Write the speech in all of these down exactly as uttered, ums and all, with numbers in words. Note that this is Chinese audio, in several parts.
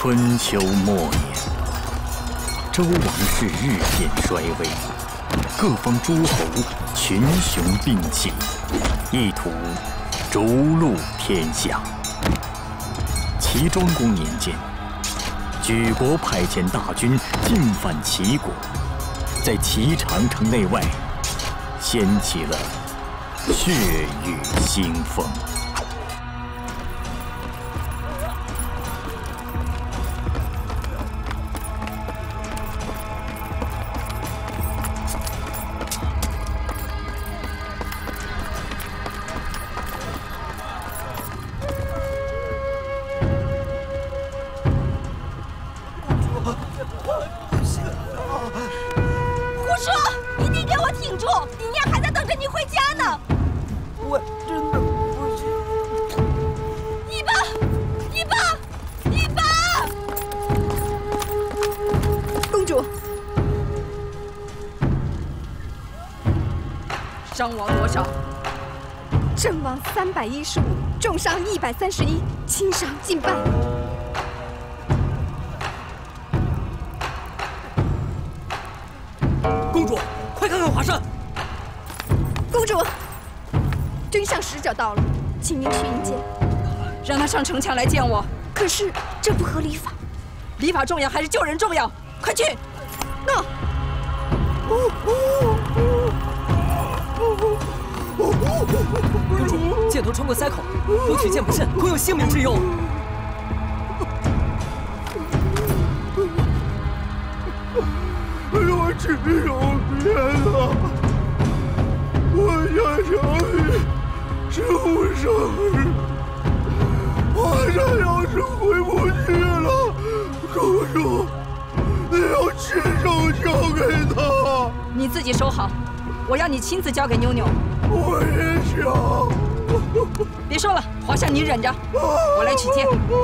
春秋末年，周王室日渐衰微，各方诸侯群雄并起，意图逐鹿天下。齐庄公年间，举国派遣大军进犯齐国，在齐长城内外掀起了血雨腥风。 伤亡多少？ 阵亡三百一十五，重伤一百三十一，轻伤近半。 公主，快看看华山！ 公主，君上使者到了，请您去迎接。 让他上城墙来见我。 可是这不合礼法。 礼法重要还是救人重要？快去！ 那。哦哦公主，箭头穿过腮口，如取剑不慎，恐有性命之忧。 我只有别了，我想想你是无生日，皇上要是回不去了，公主，你要亲手交给他。 你自己收好，我要你亲自交给妞妞。 我也想。 别说了，华山你忍着，我来取剑。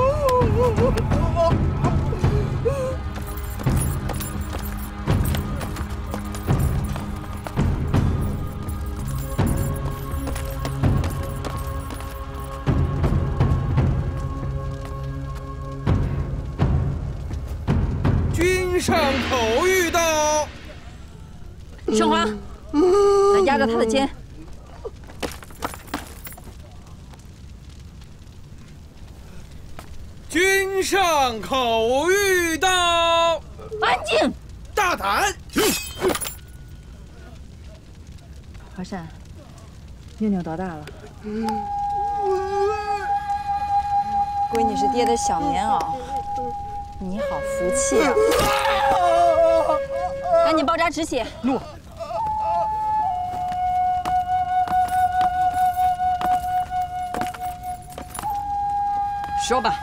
君上口谕道： 圣华，来压着他的肩。 君上口谕道： 安静！ 大胆！ 华山，妞妞多大了？闺女是爹的小棉袄，你好福气啊！赶紧包扎止血。 诺。说吧。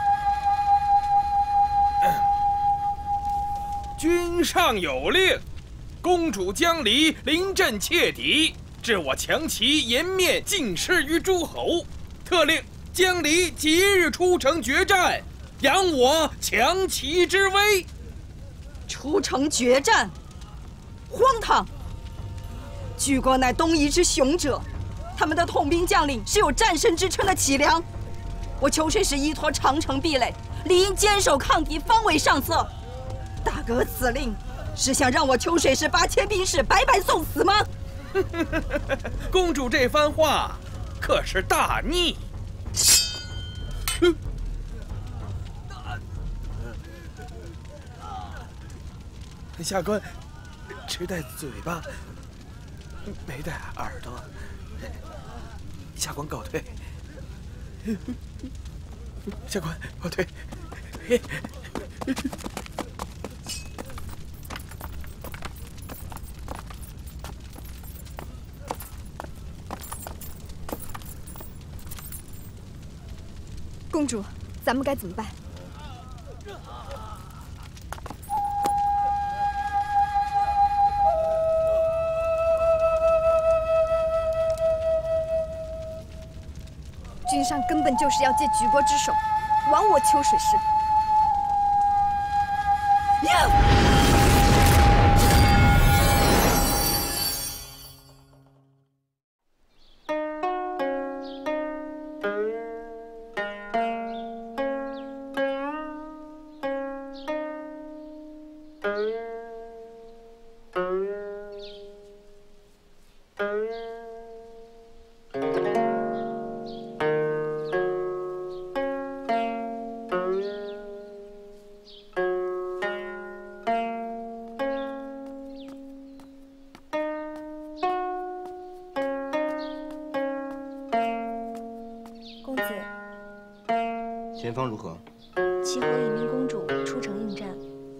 君上有令，公主江离临阵切敌，致我强齐颜面尽失于诸侯。特令江离即日出城决战，扬我强齐之威。 出城决战，荒唐！举国乃东夷之雄者，他们的统兵将领是有战神之称的启良。我秋水氏依托长城壁垒，理应坚守抗敌，方为上策。大哥此令是想让我秋水氏八千兵士白白送死吗？ 公主这番话可是大逆。下官只带嘴巴，没带耳朵。下官告退。下官告退。 公主，咱们该怎么办？君上根本就是要借举国之手，亡我秋水氏。呀！ 公子， 前方如何？ 齐国一名公主出城应战。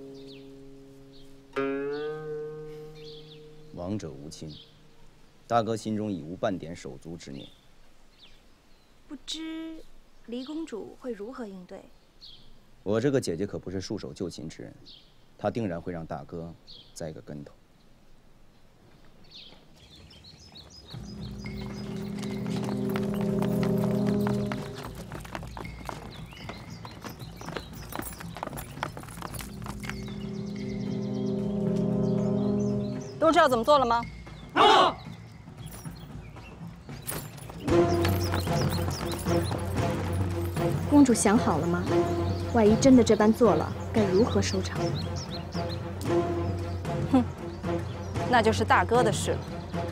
亡者无亲，大哥心中已无半点手足之念。 不知离公主会如何应对？ 我这个姐姐可不是束手就擒之人，她定然会让大哥栽个跟头。 都知道怎么做了吗？ 啊！ 公主想好了吗？万一真的这般做了，该如何收场？ 哼，那就是大哥的事了。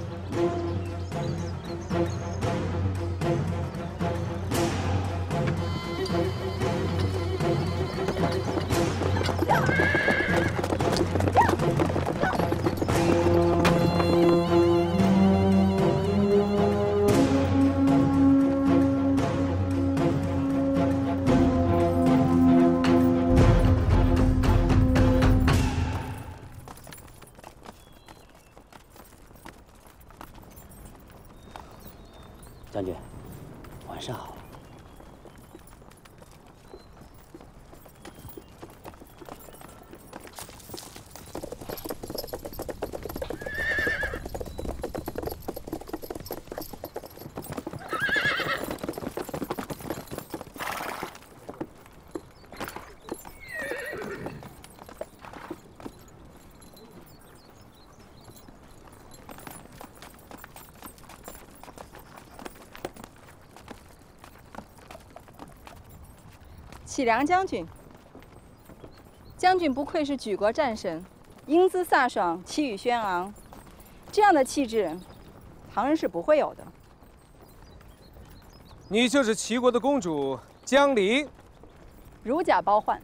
将军，晚上好。 启良将军，将军不愧是举国战神，英姿飒爽，气宇轩昂，这样的气质，旁人是不会有的。 你就是齐国的公主江离， 如假包换。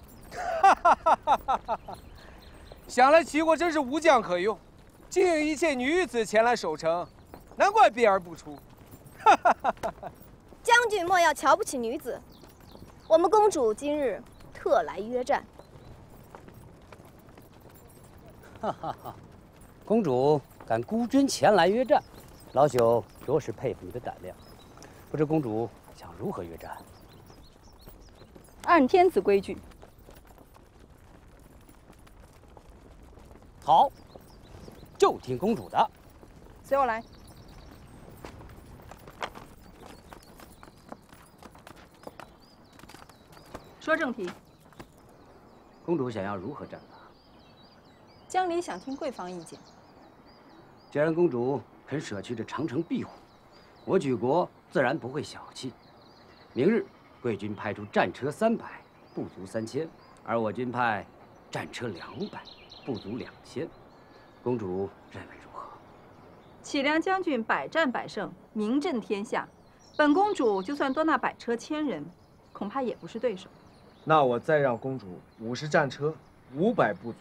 想来齐国真是无将可用，竟引一切女子前来守城，难怪避而不出。 将军莫要瞧不起女子。 我们公主今日特来约战。 哈哈哈！公主敢孤军前来约战，老朽着实佩服你的胆量。不知公主想如何约战？ 按天子规矩。 好，就听公主的。 随我来。 说正题， 公主想要如何战法？ 江离想听贵方意见。 既然公主肯舍去这长城庇护，我举国自然不会小气。明日贵军派出战车三百，不足三千，而我军派战车两百，不足两千。公主认为如何？ 启良将军百战百胜，名震天下。本公主就算多纳百车千人，恐怕也不是对手。 那我再让公主五十战车，五百不足。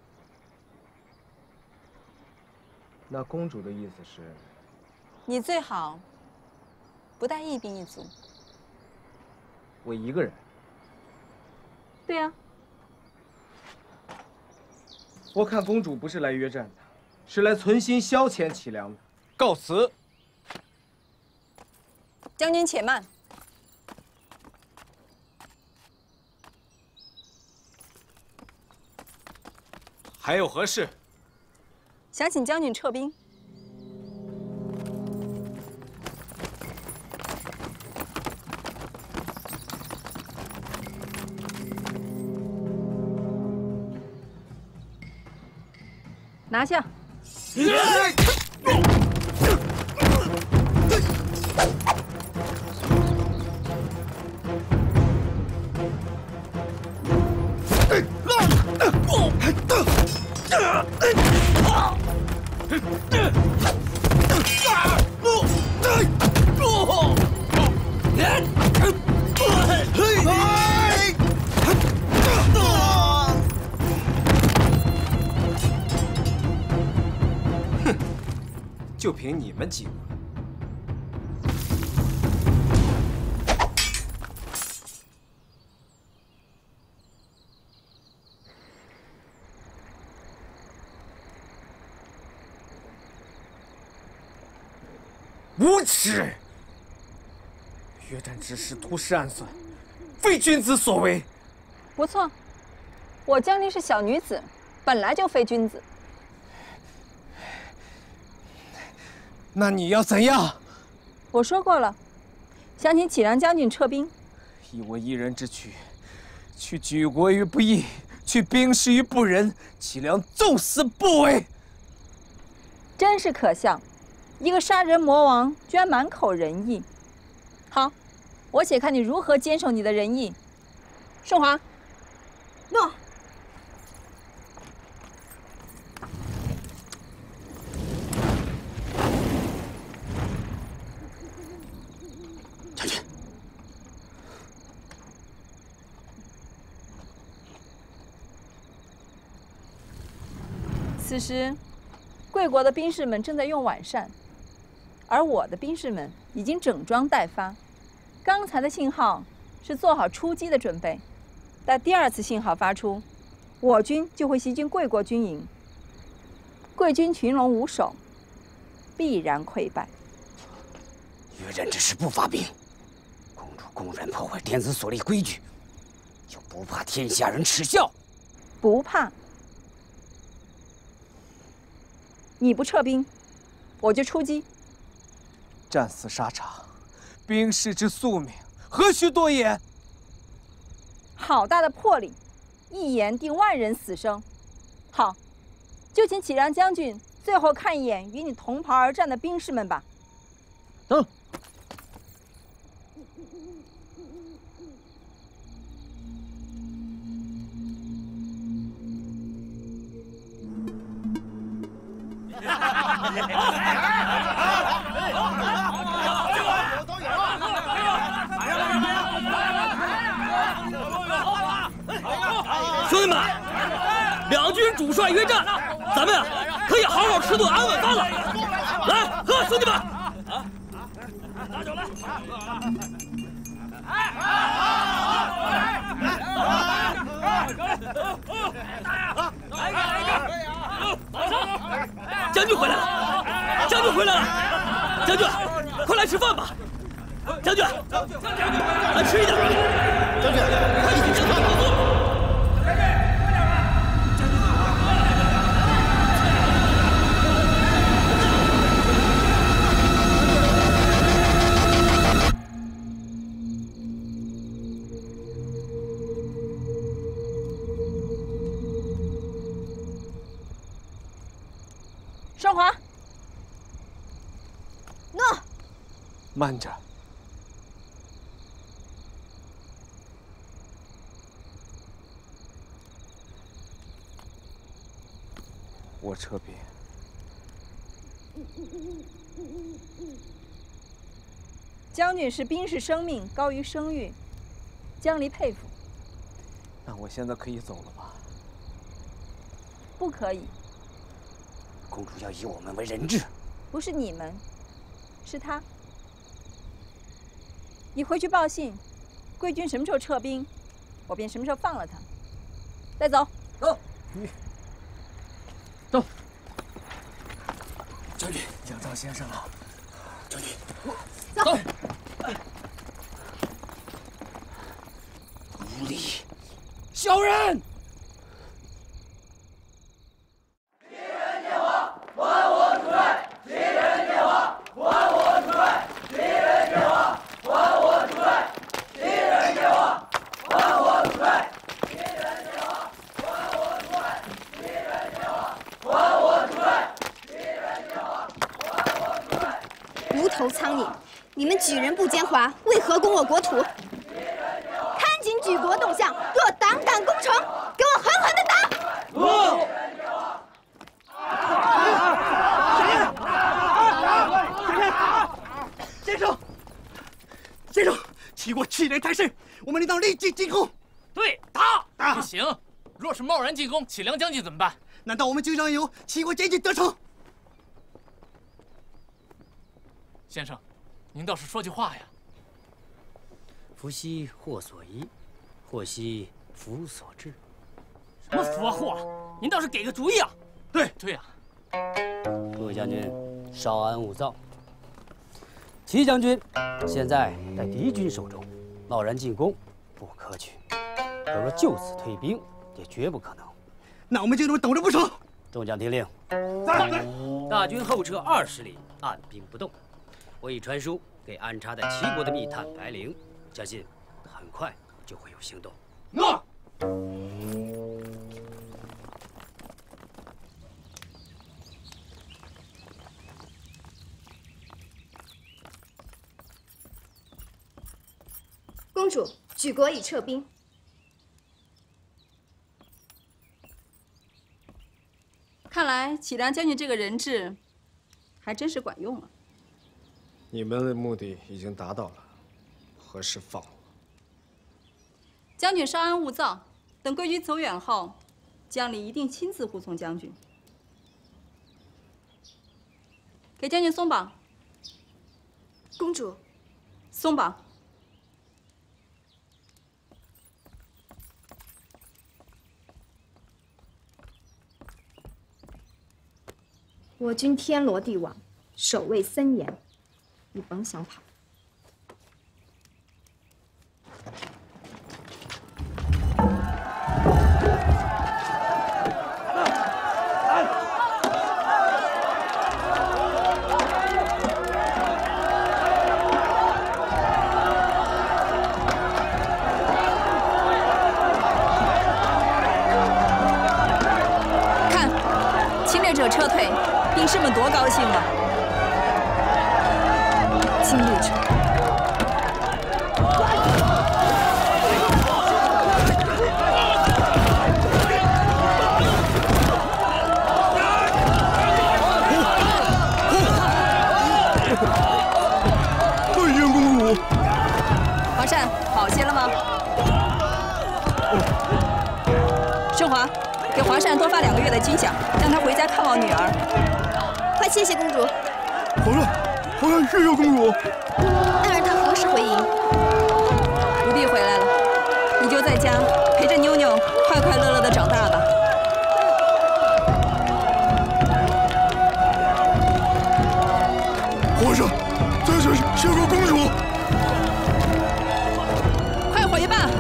那公主的意思是， 你最好不带一兵一卒。 我一个人。 对呀、 啊。我看公主不是来约战的，是来存心消遣启良的。告辞。 将军且慢。 还有何事？ 想请将军撤兵。拿下！ 凭你们几个。无耻！约战之事，图示暗算，非君子所为。 不错，我江离是小女子，本来就非君子。 那你要怎样？ 我说过了，想请启良将军撤兵。 以我一人之躯，去举国于不义，去兵士于不仁，启良纵死不为。 真是可笑，一个杀人魔王居然满口仁义。好，我且看你如何坚守你的仁义。顺华， 诺。 将军， 此时，贵国的兵士们正在用晚膳，而我的兵士们已经整装待发。刚才的信号是做好出击的准备，待第二次信号发出，我军就会袭击贵国军营。贵军群龙无首，必然溃败。 约战之时不发兵，公主公然破坏天子所立规矩，就不怕天下人耻笑？ 不怕。你不撤兵，我就出击。 战死沙场，兵士之宿命，何须多言？ 好大的魄力，一言定万人死生。好，就请启良将军最后看一眼与你同袍而战的兵士们吧。 走。 兄弟们，两军主帅约战，咱们啊可以好好吃顿安稳饭了。来，喝，兄弟们！拿酒来！将军回来了！将军回来了！将军，快来吃饭吧！将军，来吃一点！将军，快请将军告诉。 双华， 诺。 慢着。我撤兵。 将军视兵士生命高于声誉，江离佩服。 那我现在可以走了吧？ 不可以。 公主要以我们为人质。 不是你们，是他。你回去报信，贵军什么时候撤兵，我便什么时候放了他。带走。 走。走。 将军， 杨照先生啊！ 将军， 走。 无礼，小人！ 你们举人不奸猾，为何攻我国土？看紧举国动向，若胆敢攻城，给我狠狠的打！ 不！ 先生，先生，齐国气焰太盛，我们应当立即进攻。 对，打！打！不行，若是贸然进攻，启良将军怎么办？ 难道我们就让由齐国监军得逞？ 先生，您倒是说句话呀！ 福兮祸所依，祸兮福所至。 什么福啊祸啊？您倒是给个主意啊！对对呀、 啊。各位将军，稍安勿躁。齐将军现在在敌军手中，贸然进攻不可取。可若就此退兵，也绝不可能。 那我们就这么等着不成？ 众将听令。 在。 大军后撤二十里，按兵不动。我已传书给安插在齐国的密探白灵，相信很快就会有行动。 诺。 公主，举国已撤兵。 看来启良将军这个人质，还真是管用了。 你们的目的已经达到了，何时放我？ 将军稍安勿躁，等贵军走远后，江离一定亲自护送将军。给将军松绑。 公主， 松绑。 我军天罗地网，守卫森严，你甭想跑。 看，侵略者撤退。兵士们多高兴啊！ 侵略者， 拜见公主。 皇善，好些了吗？顺华，给皇善多发两个月的军饷，让他回家看望女儿。 快谢谢公主。 皇上，皇上谢谢公主。 那儿他何时回营？ 不必回来了，你就在家陪着妞妞快快乐乐的长大吧。 皇上，在此谢过公主。 快回吧。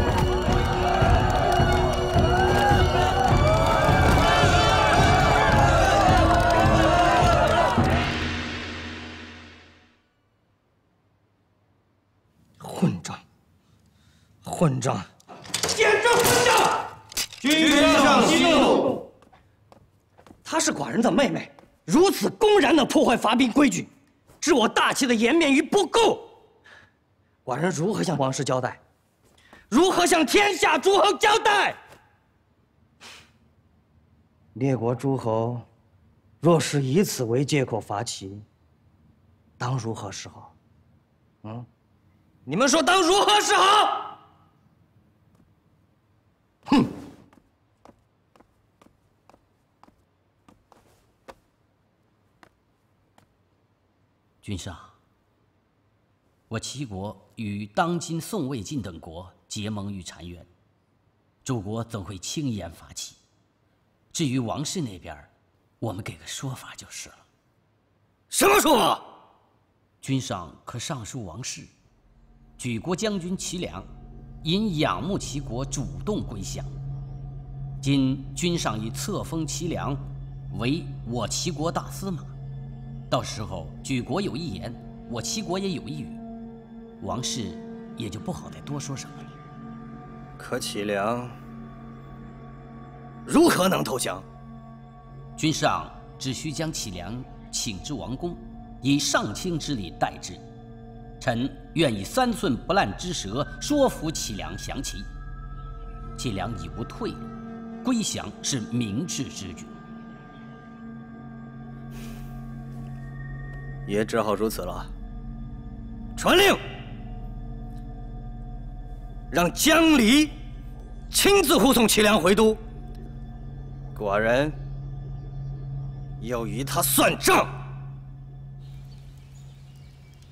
混账！混账！ 简直混账！ 君上息怒。 她是寡人的妹妹，如此公然的破坏伐兵规矩，置我大齐的颜面于不顾。寡人如何向王室交代？如何向天下诸侯交代？列国诸侯若是以此为借口伐齐，当如何是好？嗯？你们说当如何是好？哼！ 君上，我齐国与当今宋、魏、晋等国结盟于澶渊，诸国怎会轻言伐齐？至于王室那边，我们给个说法就是了。 什么说法？ 君上可上书王室。举国将军齐良因仰慕齐国，主动归降。今君上已册封齐良为我齐国大司马，到时候举国有一言，我齐国也有一语，王室也就不好再多说什么了。 可齐良如何能投降？ 君上只需将齐良请至王宫，以上卿之礼待之。臣愿以三寸不烂之舌说服齐良降齐。齐良已无退路，归降是明智之举。 也只好如此了。传令，让江离亲自护送齐良回都。寡人要与他算账。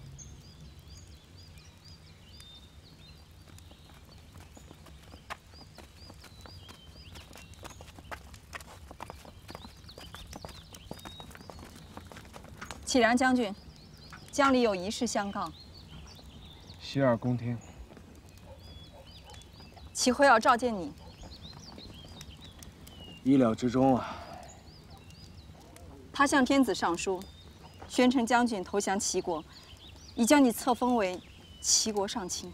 启良将军，江里有一事相告。 洗耳恭听。 齐辉要召见你。 意料之中啊。 他向天子上书，宣称将军投降齐国，已将你册封为齐国上卿。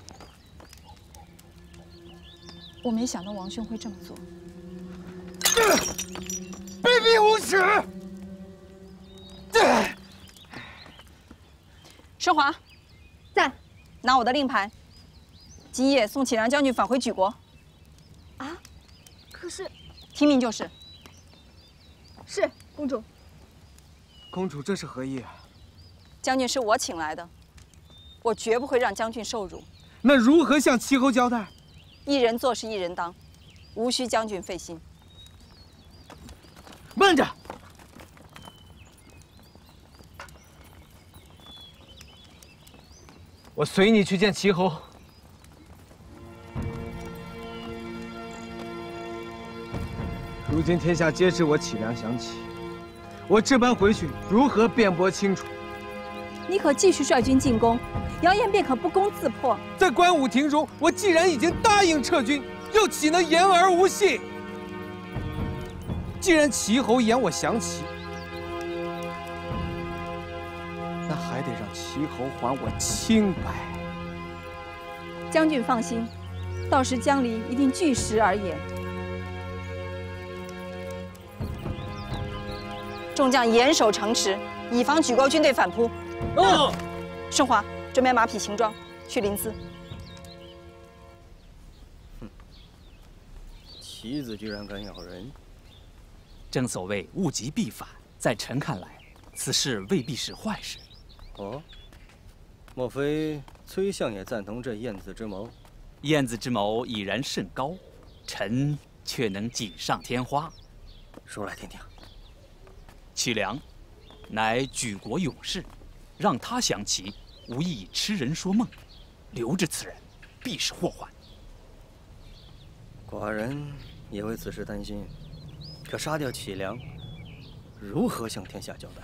我没想到王兄会这么做。 卑鄙无耻！ 升华， 在， 拿我的令牌，今夜送启良将军返回莒国。 啊？可是， 听命就是。 是，公主。 公主，这是何意啊？ 将军是我请来的，我绝不会让将军受辱。 那如何向齐侯交代？ 一人做事一人当，无需将军费心。 慢着！我随你去见齐侯。如今天下皆知我启良降齐，我这般回去如何辩驳清楚？ 你可继续率军进攻，谣言便可不攻自破。 在观武庭中，我既然已经答应撤军，又岂能言而无信？既然齐侯言我降齐，那还得让齐侯还我清白。 将军放心，到时江离一定据实而言。众将严守城池，以防莒国军队反扑。 哦。 顺华，准备马匹行装，去临淄。 棋子居然敢咬人！ 正所谓物极必反，在臣看来，此事未必是坏事。 哦，莫非崔相也赞同这燕子之谋？ 燕子之谋已然甚高，臣却能锦上添花。 说来听听。 启良，乃举国勇士，让他降齐，无异痴人说梦。留着此人，必是祸患。 寡人也为此事担心。可杀掉启良，如何向天下交代？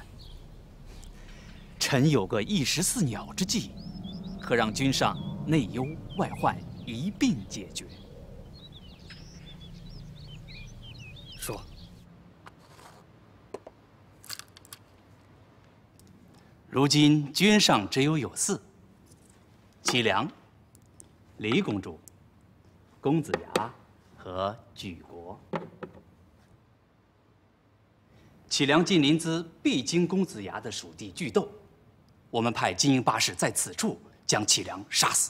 臣有个一石四鸟之计，可让君上内忧外患一并解决。 说。 如今君上只有有四：启良、李公主、公子牙和莒国。启良进临淄，必经公子牙的属地巨斗。我们派精英八士在此处将启良杀死。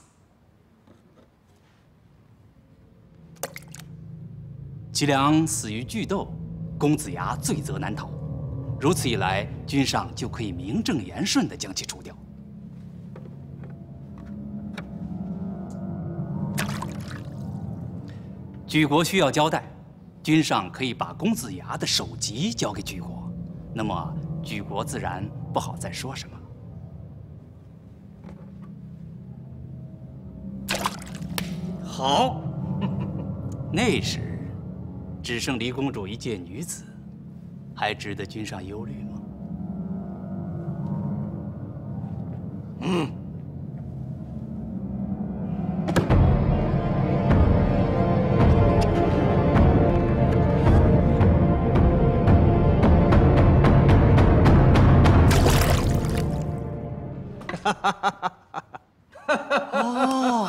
启良死于巨斗，公子牙罪责难逃。如此一来，君上就可以名正言顺地将其除掉。莒国需要交代。君上可以把公子牙的首级交给莒国，那么莒国自然不好再说什么。好，那时只剩离公主一介女子，还值得君上忧虑吗？嗯。 哈哈哈哈哈！哦。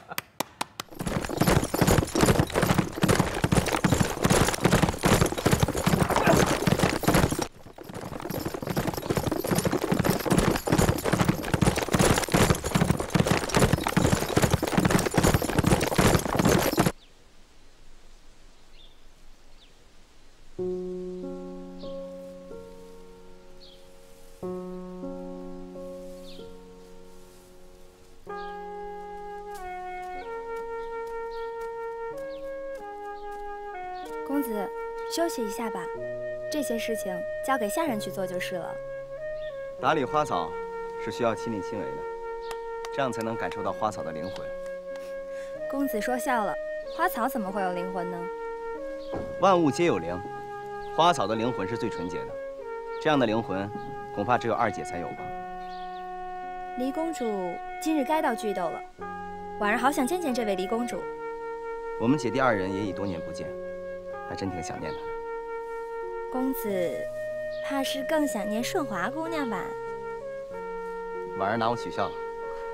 公子，休息一下吧，这些事情交给下人去做就是了。 打理花草是需要亲力亲为的，这样才能感受到花草的灵魂。 公子说笑了，花草怎么会有灵魂呢？ 万物皆有灵，花草的灵魂是最纯洁的， 这样的灵魂，恐怕只有二姐才有吧。 黎公主今日该到剧斗了，婉儿好想见见这位黎公主。 我们姐弟二人也已多年不见，还真挺想念她的。 公子，怕是更想念顺华姑娘吧？ 婉儿拿我取笑了。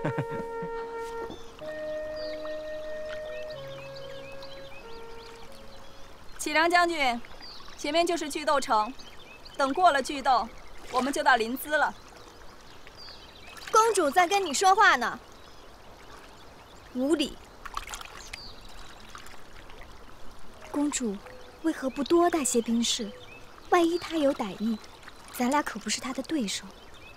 启良将军，前面就是剧斗城，等过了剧斗，我们就到临淄了。 公主在跟你说话呢。无礼！公主，为何不多带些兵士？万一她有歹意，咱俩可不是她的对手。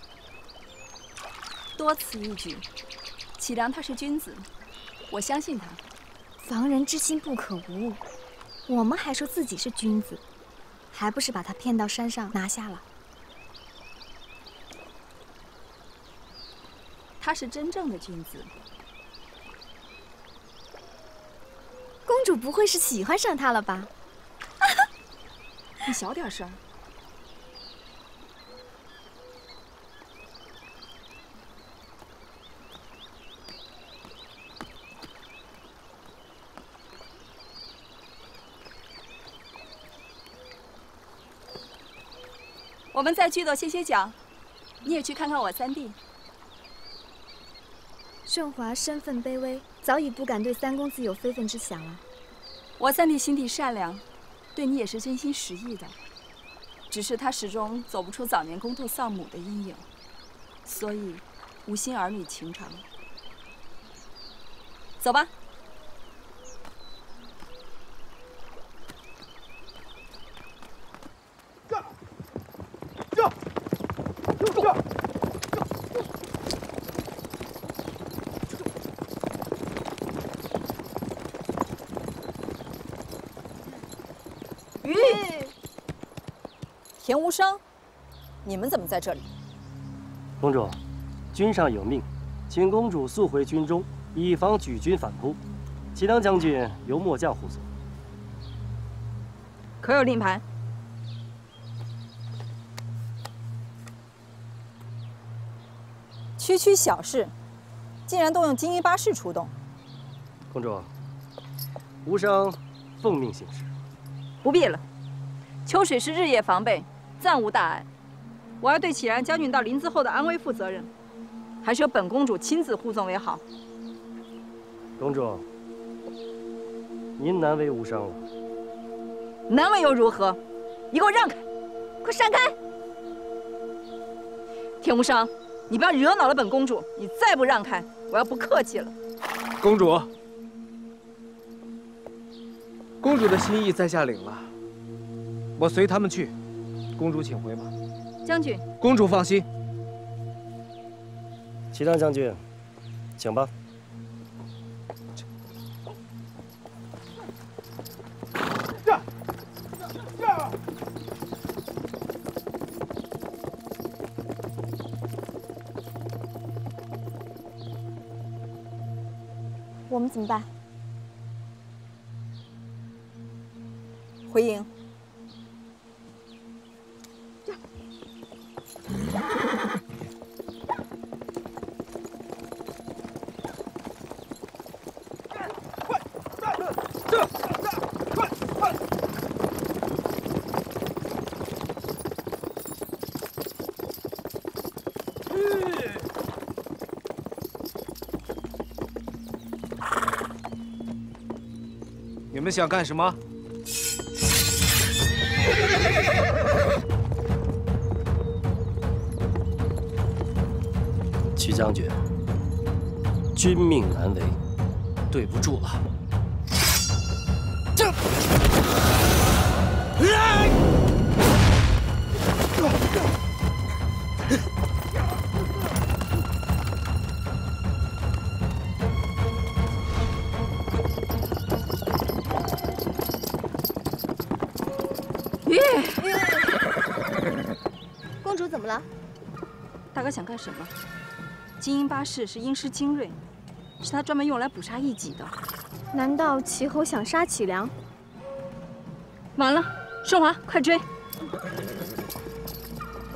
多此一举。启良他是君子，我相信他。 防人之心不可无。我们还说自己是君子，还不是把他骗到山上拿下了？ 他是真正的君子。 公主不会是喜欢上他了吧？ 你小点声。我们在剧斗歇歇脚，你也去看看我三弟。 顺华身份卑微，早已不敢对三公子有非分之想了。 我三弟心地善良，对你也是真心实意的，只是他始终走不出早年公兔丧母的阴影，所以无心儿女情长。走吧。田无伤，你们怎么在这里？ 公主，君上有命，请公主速回军中，以防举军反扑。启良将军由末将护送。 可有令牌？区区小事，竟然动用精英巴士出动。 公主，无伤奉命行事。 不必了，秋水是日夜防备，暂无大碍。我要对启然将军到临淄后的安危负责任，还是由本公主亲自护送为好。 公主，您难为无伤了。 难为又如何？你给我让开！ 快闪开！ 田无伤，你不要惹恼了本公主，你再不让开，我要不客气了。 公主，公主的心意在下领了，我随他们去。公主请回吧。 将军， 公主放心。 启良将军，请吧。 我们怎么办？ 回营。 你们想干什么？ 启将军，君命难违，对不住了。这。 公主怎么了？ 大哥想干什么？精英巴士是鹰狮精锐，是他专门用来捕杀异己的。 难道齐侯想杀启良？ 晚了，顺华，快追！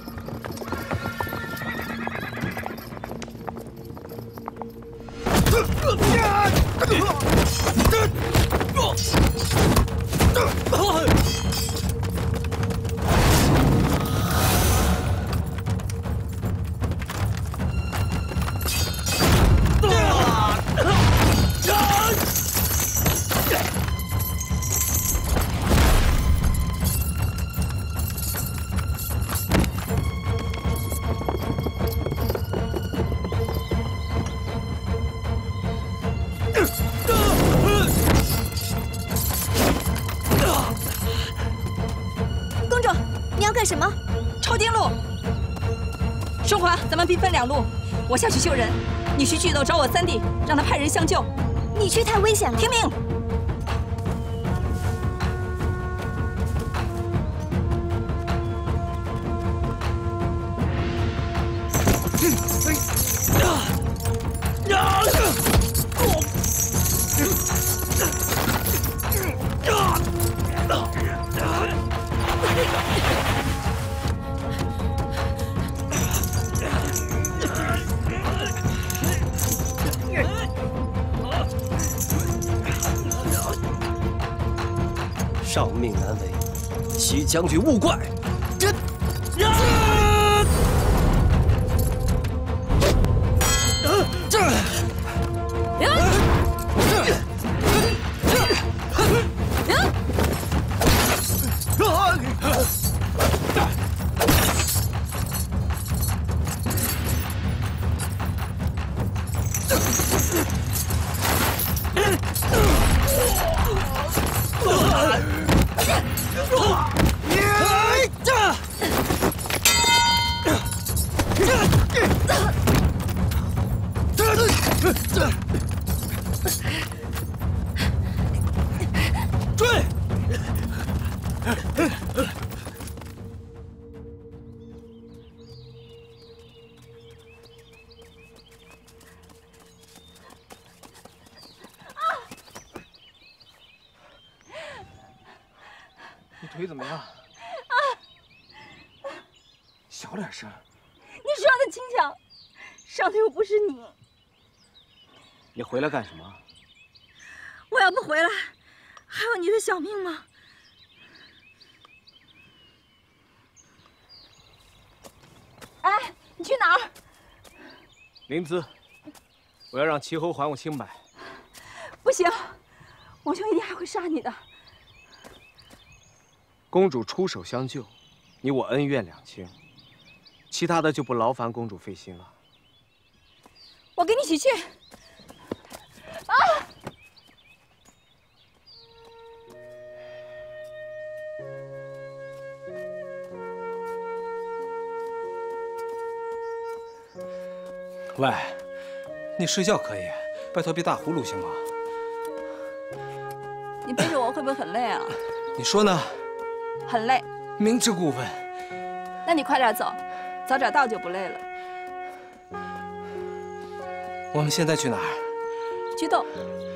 公主，你要干什么？ 抄近路。淑华，咱们兵分两路，我下去救人，你去巨斗找我三弟，让他派人相救。 你去太危险了。 听命。 上命难违，齐将军勿怪。这，这，追！ 你腿怎么样？啊！小点声。 你说的轻巧，伤的又不是你。 你回来干什么？ 我要不回来，还有你的小命吗？哎，你去哪儿？ 灵姿，我要让齐侯还我清白。 不行，我兄一定还会杀你的。 公主出手相救，你我恩怨两清，其他的就不劳烦公主费心了。 我跟你一起去。啊！ 喂，你睡觉可以，拜托别打呼噜行吗？ 你背着我会不会很累啊？ 你说呢？ 很累。 明知故问。 那你快点走，早点到就不累了。 我们现在去哪儿？ 巨斗。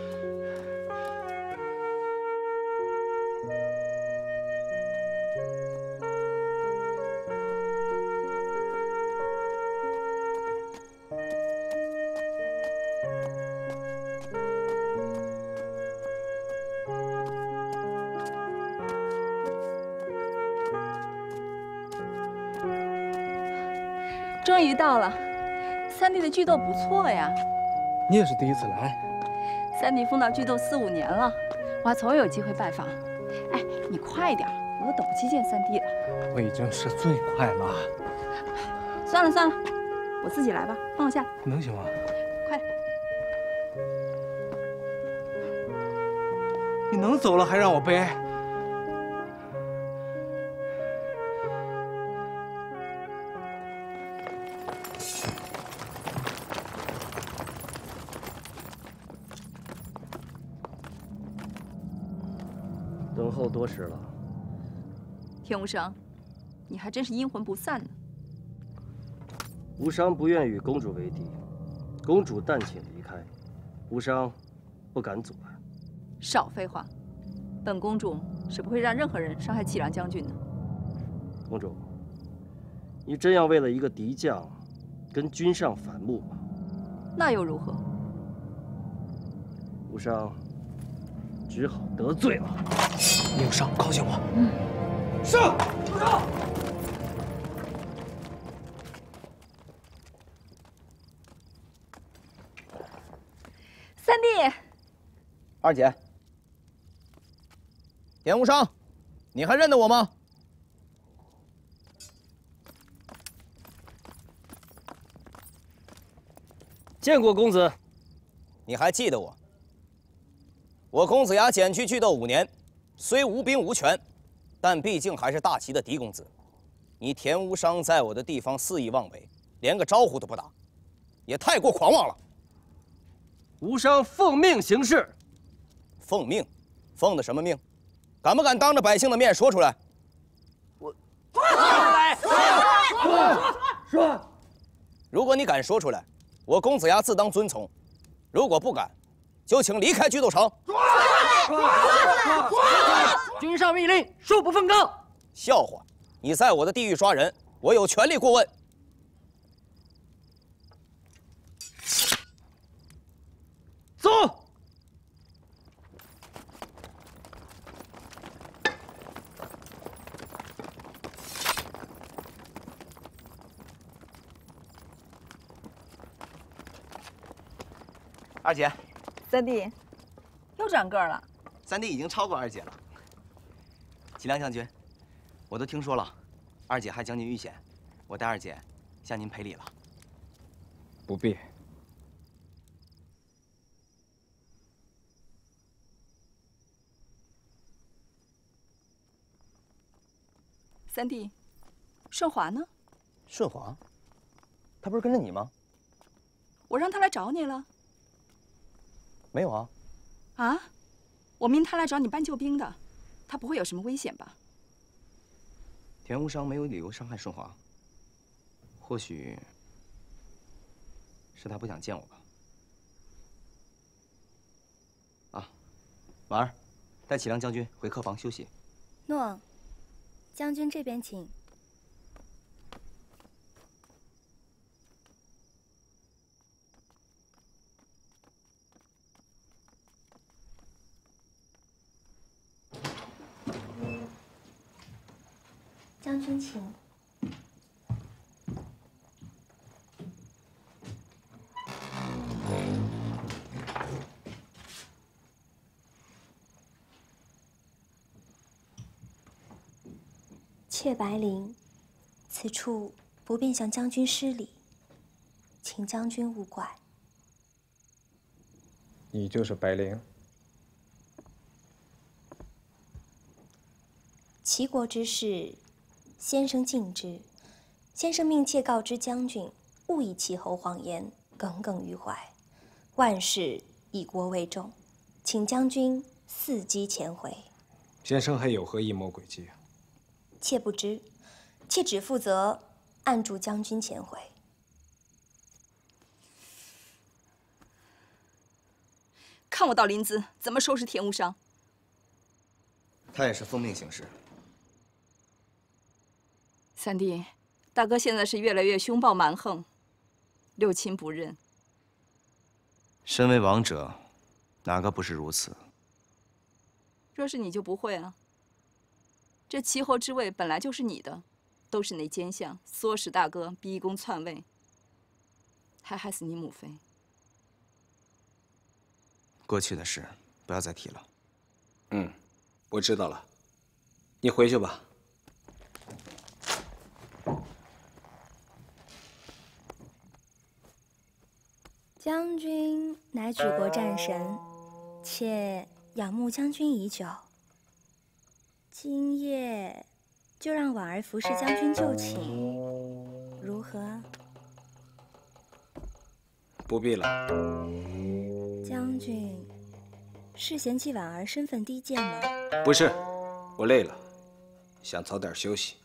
终于到了，三弟的剧斗不错呀。 你也是第一次来。 三弟封到剧斗四五年了，我还从未有机会拜访。哎，你快点，我都等不及见三弟了。 我已经是最快了。 算了算了，我自己来吧，放我下。 能行吗？ 快点。 你能走了还让我背？ 等候多时了。 天无伤，你还真是阴魂不散呢。 无伤不愿与公主为敌，公主但请离开，无伤不敢阻拦。 少废话，本公主是不会让任何人伤害启良将军的。 公主，你真要为了一个敌将，跟君上反目吗？ 那又如何？ 无伤只好得罪了。你有伤，靠近我。 嗯。 上！ 住手！三弟。 二姐。田无伤，你还认得我吗？ 见过公子， 你还记得我？我公子牙减去剧斗五年，虽无兵无权，但毕竟还是大齐的嫡公子。你田无伤在我的地方肆意妄为，连个招呼都不打，也太过狂妄了。 无伤奉命行事。 奉命？奉的什么命？敢不敢当着百姓的面说出来？ 我说出来！ 说说。 如果你敢说出来。 我公子牙自当遵从，如果不敢，就请离开剧斗城。 君上密令，恕不奉告。 笑话！你在我的地域抓人，我有权利过问。 走。 二姐， 三弟，又长个儿了。 三弟已经超过二姐了。齐良将军，我都听说了，二姐害将军遇险，我代二姐向您赔礼了。 不必。 三弟，顺华呢？ 顺华，他不是跟着你吗？ 我让他来找你了。 没有啊， 啊，我命他来找你搬救兵的，他不会有什么危险吧？ 田无伤没有理由伤害顺华，或许是他不想见我吧。啊，婉儿，带启良将军回客房休息。 诺，将军这边请。 将军请。妾白灵，此处不便向将军施礼，请将军勿怪。 你就是白灵。 齐国之事，先生尽知。先生命妾告知将军，勿以齐侯谎言耿耿于怀。万事以国为重，请将军伺机前回。 先生还有何阴谋诡计啊？ 妾不知，妾只负责按住将军前回。 看我道临淄怎么收拾田无伤。 他也是奉命行事。 三弟，大哥现在是越来越凶暴蛮横，六亲不认。 身为王者，哪个不是如此？ 若是你就不会啊。这齐侯之位本来就是你的，都是那奸相唆使大哥逼宫篡位，还害死你母妃。 过去的事不要再提了。 嗯，我知道了，你回去吧。 将军乃举国战神，妾仰慕将军已久。今夜就让婉儿服侍将军就寝，如何？ 不必了。 将军是嫌弃婉儿身份低贱吗？ 不是，我累了，想早点休息。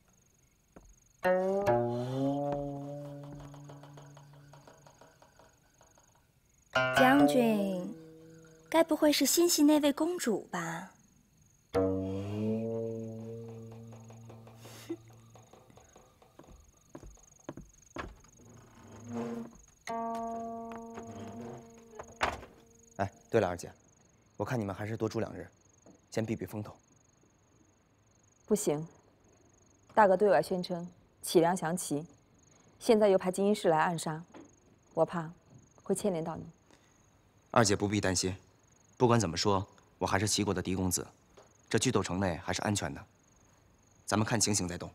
将军，该不会是心系那位公主吧？ 哎， 对了，二姐，我看你们还是多住两日，先避避风头。 不行，大哥对外宣称启良降齐，现在又派金衣氏来暗杀，我怕会牵连到你。 二姐不必担心，不管怎么说，我还是齐国的嫡公子，这巨斗城内还是安全的。咱们看情形再动。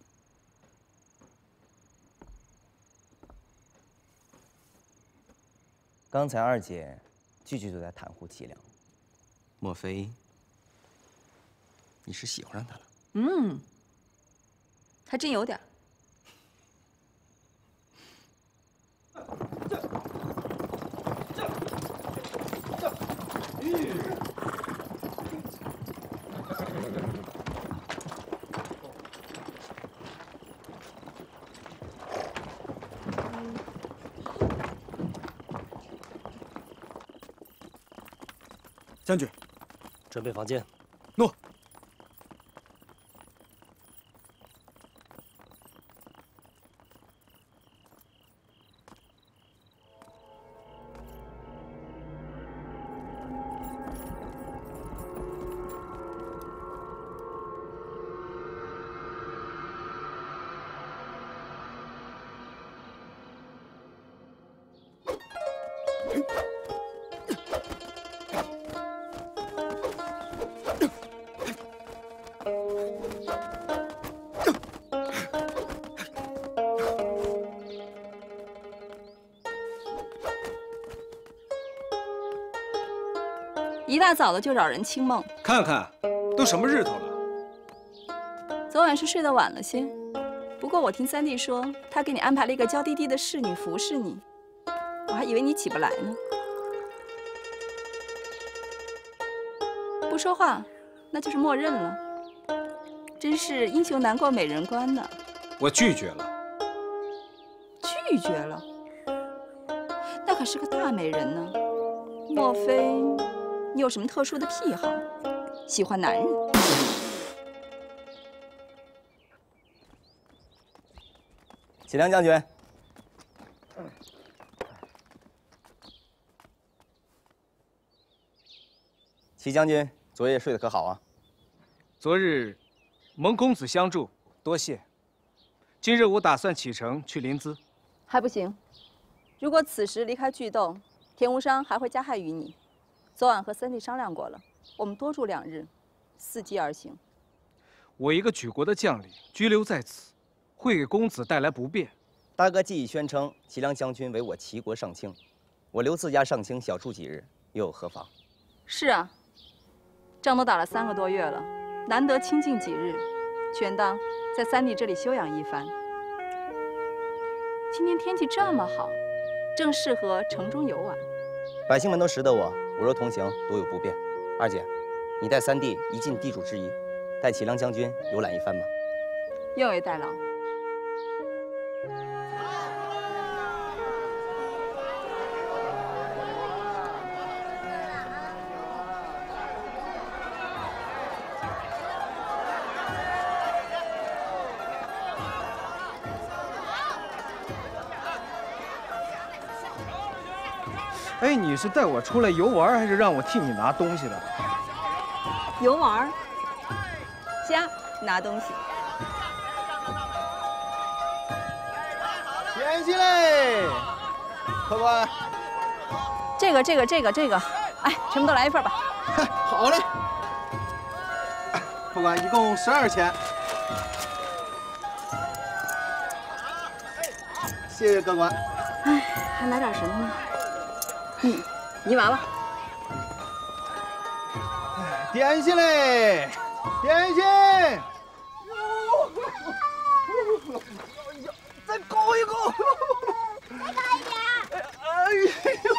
刚才二姐句句都在袒护齐良，莫非你是喜欢上他了？ 嗯，还真有点。 将军， 准备房间。 诺。 一大早的就扰人清梦， 看看，都什么日头了？ 昨晚是睡得晚了些，不过我听三弟说，他给你安排了一个娇滴滴的侍女服侍你，我还以为你起不来呢。不说话，那就是默认了。真是英雄难过美人关呢。 我拒绝了。 拒绝了？那可是个大美人呢，莫非？ 你有什么特殊的癖好？喜欢男人？ 启良将军，齐将军昨夜睡得可好啊？ 昨日蒙公子相助，多谢。今日我打算启程去临淄。 还不行。如果此时离开巨斗，田无伤还会加害于你。 昨晚和三弟商量过了，我们多住两日，伺机而行。 我一个举国的将领居留在此，会给公子带来不便。 大哥既已宣称齐良将军为我齐国上卿，我留自家上卿小住几日，又有何妨？ 是啊，仗都打了三个多月了，难得清静几日，权当在三弟这里休养一番。今天天气这么好，正适合城中游玩。 百姓们都识得我，我若同行，多有不便。二姐，你带三弟一尽地主之谊，带启良将军游览一番吧。 愿为代劳。 哎，你是带我出来游玩，还是让我替你拿东西的？ 游玩，家拿东西。 点心嘞，客官。 这个，这个，这个，这个，哎，全部都来一份吧。 好嘞。客官，一共十二钱。谢谢客官。 哎，还买点什么呢？ 嗯，你娃娃。 点心嘞，点心。再高一高。再高一点。哎呦。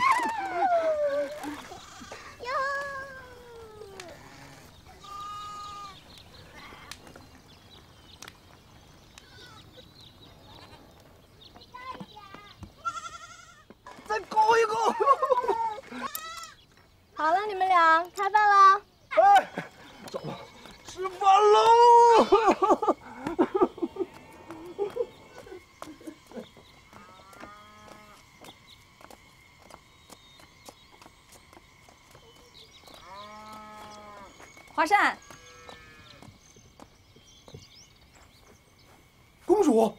再高一高。 好了，你们俩开饭了。 哎，走吧，吃饭喽！ 华善， 公主，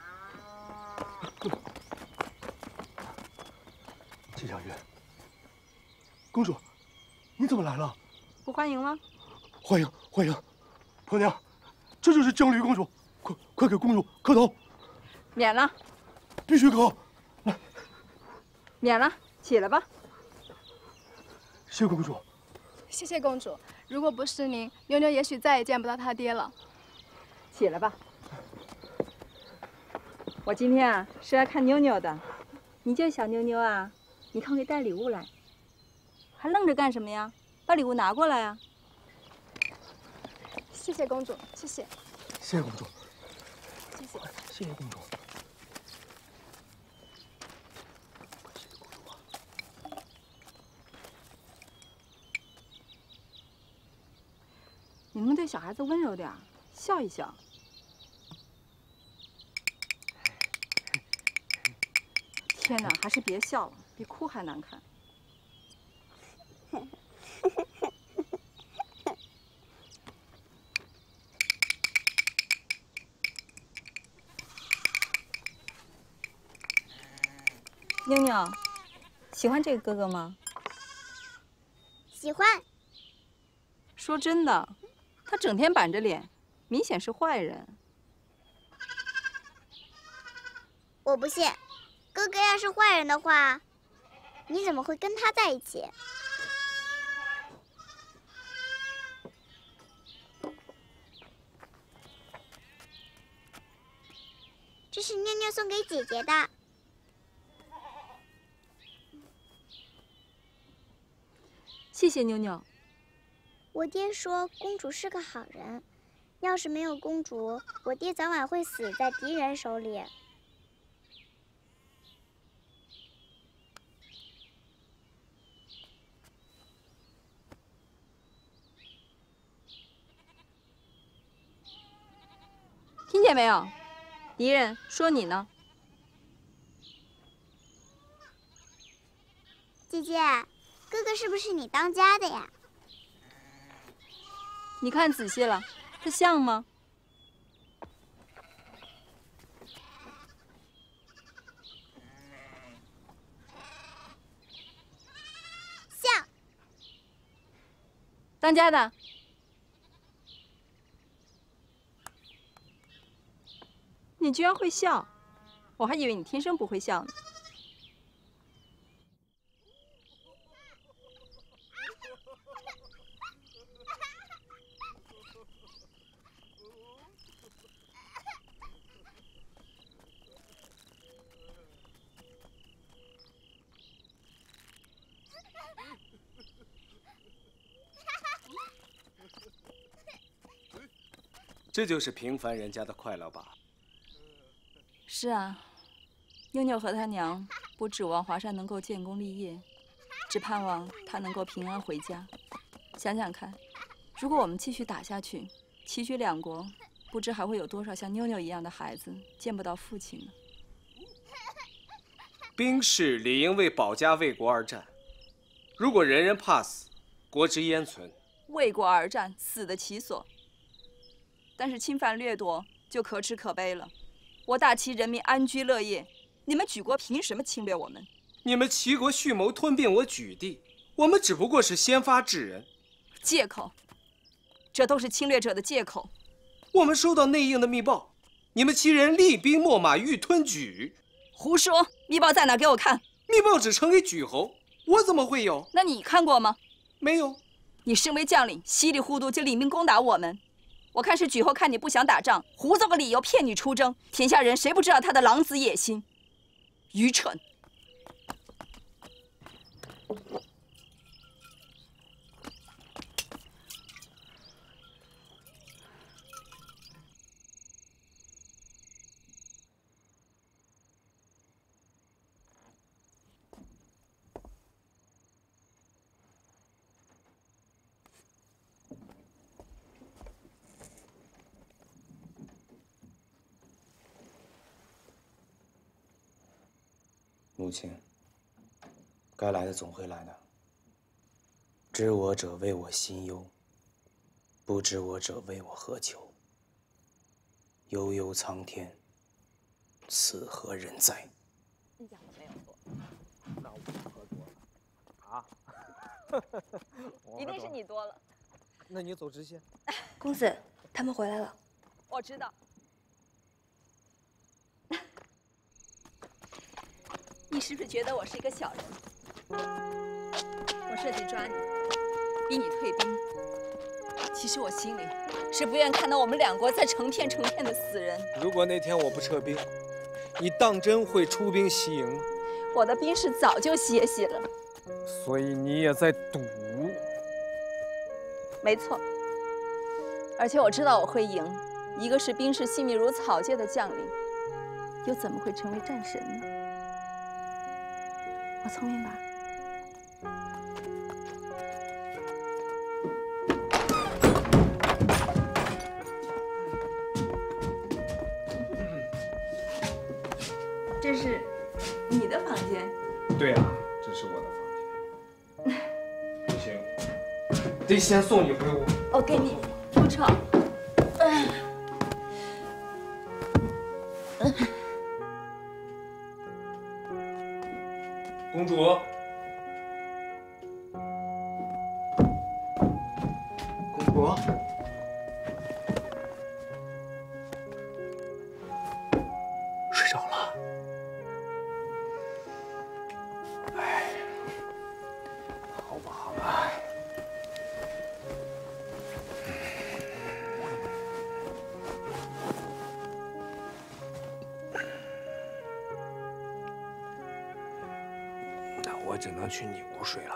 季将军，公主，你怎么来了？ 不欢迎吗？ 欢迎欢迎，婆娘，这就是江离公主，快快给公主磕头。 免了， 必须磕。来， 免了，起来吧。 谢公主。 谢谢公主。如果不是您，妞妞也许再也见不到她爹了。 起来吧。我今天啊是来看妞妞的，你这小妞妞啊，你看我给带礼物来，还愣着干什么呀？把礼物拿过来啊！ 谢谢公主，谢谢。 谢谢公主。 谢谢。 谢谢公主。 你们对小孩子温柔点儿，笑一笑。天哪，还是别笑了，比哭还难看。妞妞，喜欢这个哥哥吗？ 喜欢。 说真的。他整天板着脸，明显是坏人。 我不信，哥哥要是坏人的话，你怎么会跟他在一起？这是妞妞送给姐姐的。 谢谢妞妞。 我爹说公主是个好人，要是没有公主，我爹早晚会死在敌人手里。 听见没有？敌人说你呢。 姐姐，哥哥是不是你当家的呀？ 你看仔细了，他像吗？ 像。 当家的。你居然会笑，我还以为你天生不会笑呢。 这就是平凡人家的快乐吧？ 是啊，妞妞和她娘不指望华善能够建功立业，只盼望他能够平安回家。想想看，如果我们继续打下去，齐举两国，不知还会有多少像妞妞一样的孩子见不到父亲呢？ 兵士理应为保家卫国而战，如果人人怕死，国之焉存？ 为国而战，死得其所。但是侵犯掠夺就可耻可悲了。我大齐人民安居乐业，你们举国凭什么侵略我们？ 你们齐国蓄谋吞并我举地，我们只不过是先发制人。 借口，这都是侵略者的借口。 我们收到内应的密报，你们齐人厉兵秣马，欲吞莒。 胡说！密报在哪？给我看。 密报只呈给莒侯，我怎么会有？ 那你看过吗？ 没有。 你身为将领，稀里糊涂就领兵攻打我们。我看是莒侯看你不想打仗，胡诌个理由骗你出征。天下人谁不知道他的狼子野心？愚蠢！ 母亲，该来的总会来的。知我者为我心忧， 不知我者为我何求？悠悠苍天，此何人哉？ 一点没有错。 那我喝多了啊！ 一定是你多了。 那你走直线。 公子，他们回来了。 我知道。你是不是觉得我是一个小人？我设计抓你，逼你退兵。其实我心里是不愿看到我们两国再成片成片的死人。 如果那天我不撤兵，你当真会出兵西营吗？ 我的兵士早就歇息了。 所以你也在赌？ 没错。而且我知道我会赢。一个是兵士性命如草芥的将领，又怎么会成为战神呢？我聪明吧？这是你的房间。 对啊，这是我的房间。不行，得先送你回屋。 我给你铺床。 公主，公主，睡着了。哎，好吧，好吧。我只能去你屋睡了。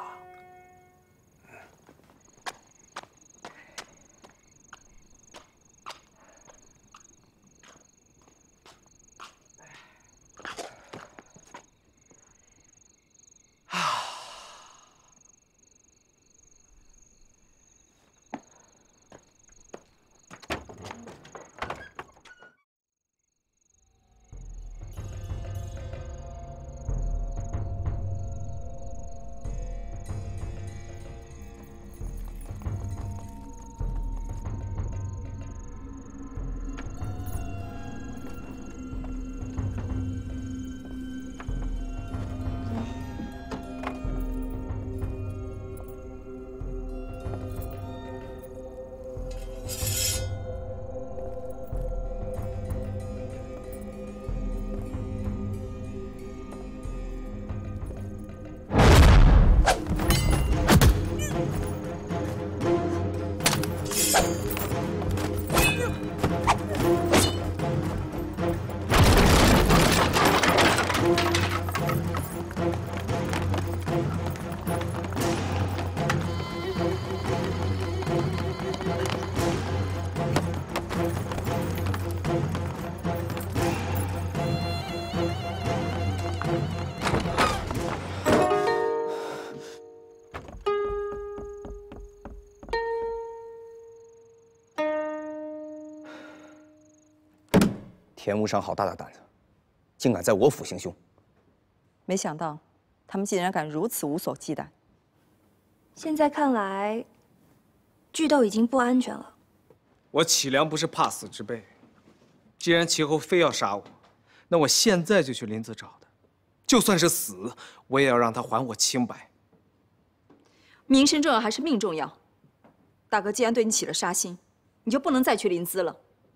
田无伤好大的胆子，竟敢在我府行凶！ 没想到，他们竟然敢如此无所忌惮。 现在看来，巨斗已经不安全了。 我启良不是怕死之辈，既然齐侯非要杀我，那我现在就去林子找他，就算是死，我也要让他还我清白。 名声重要还是命重要？大哥既然对你起了杀心，你就不能再去临淄了。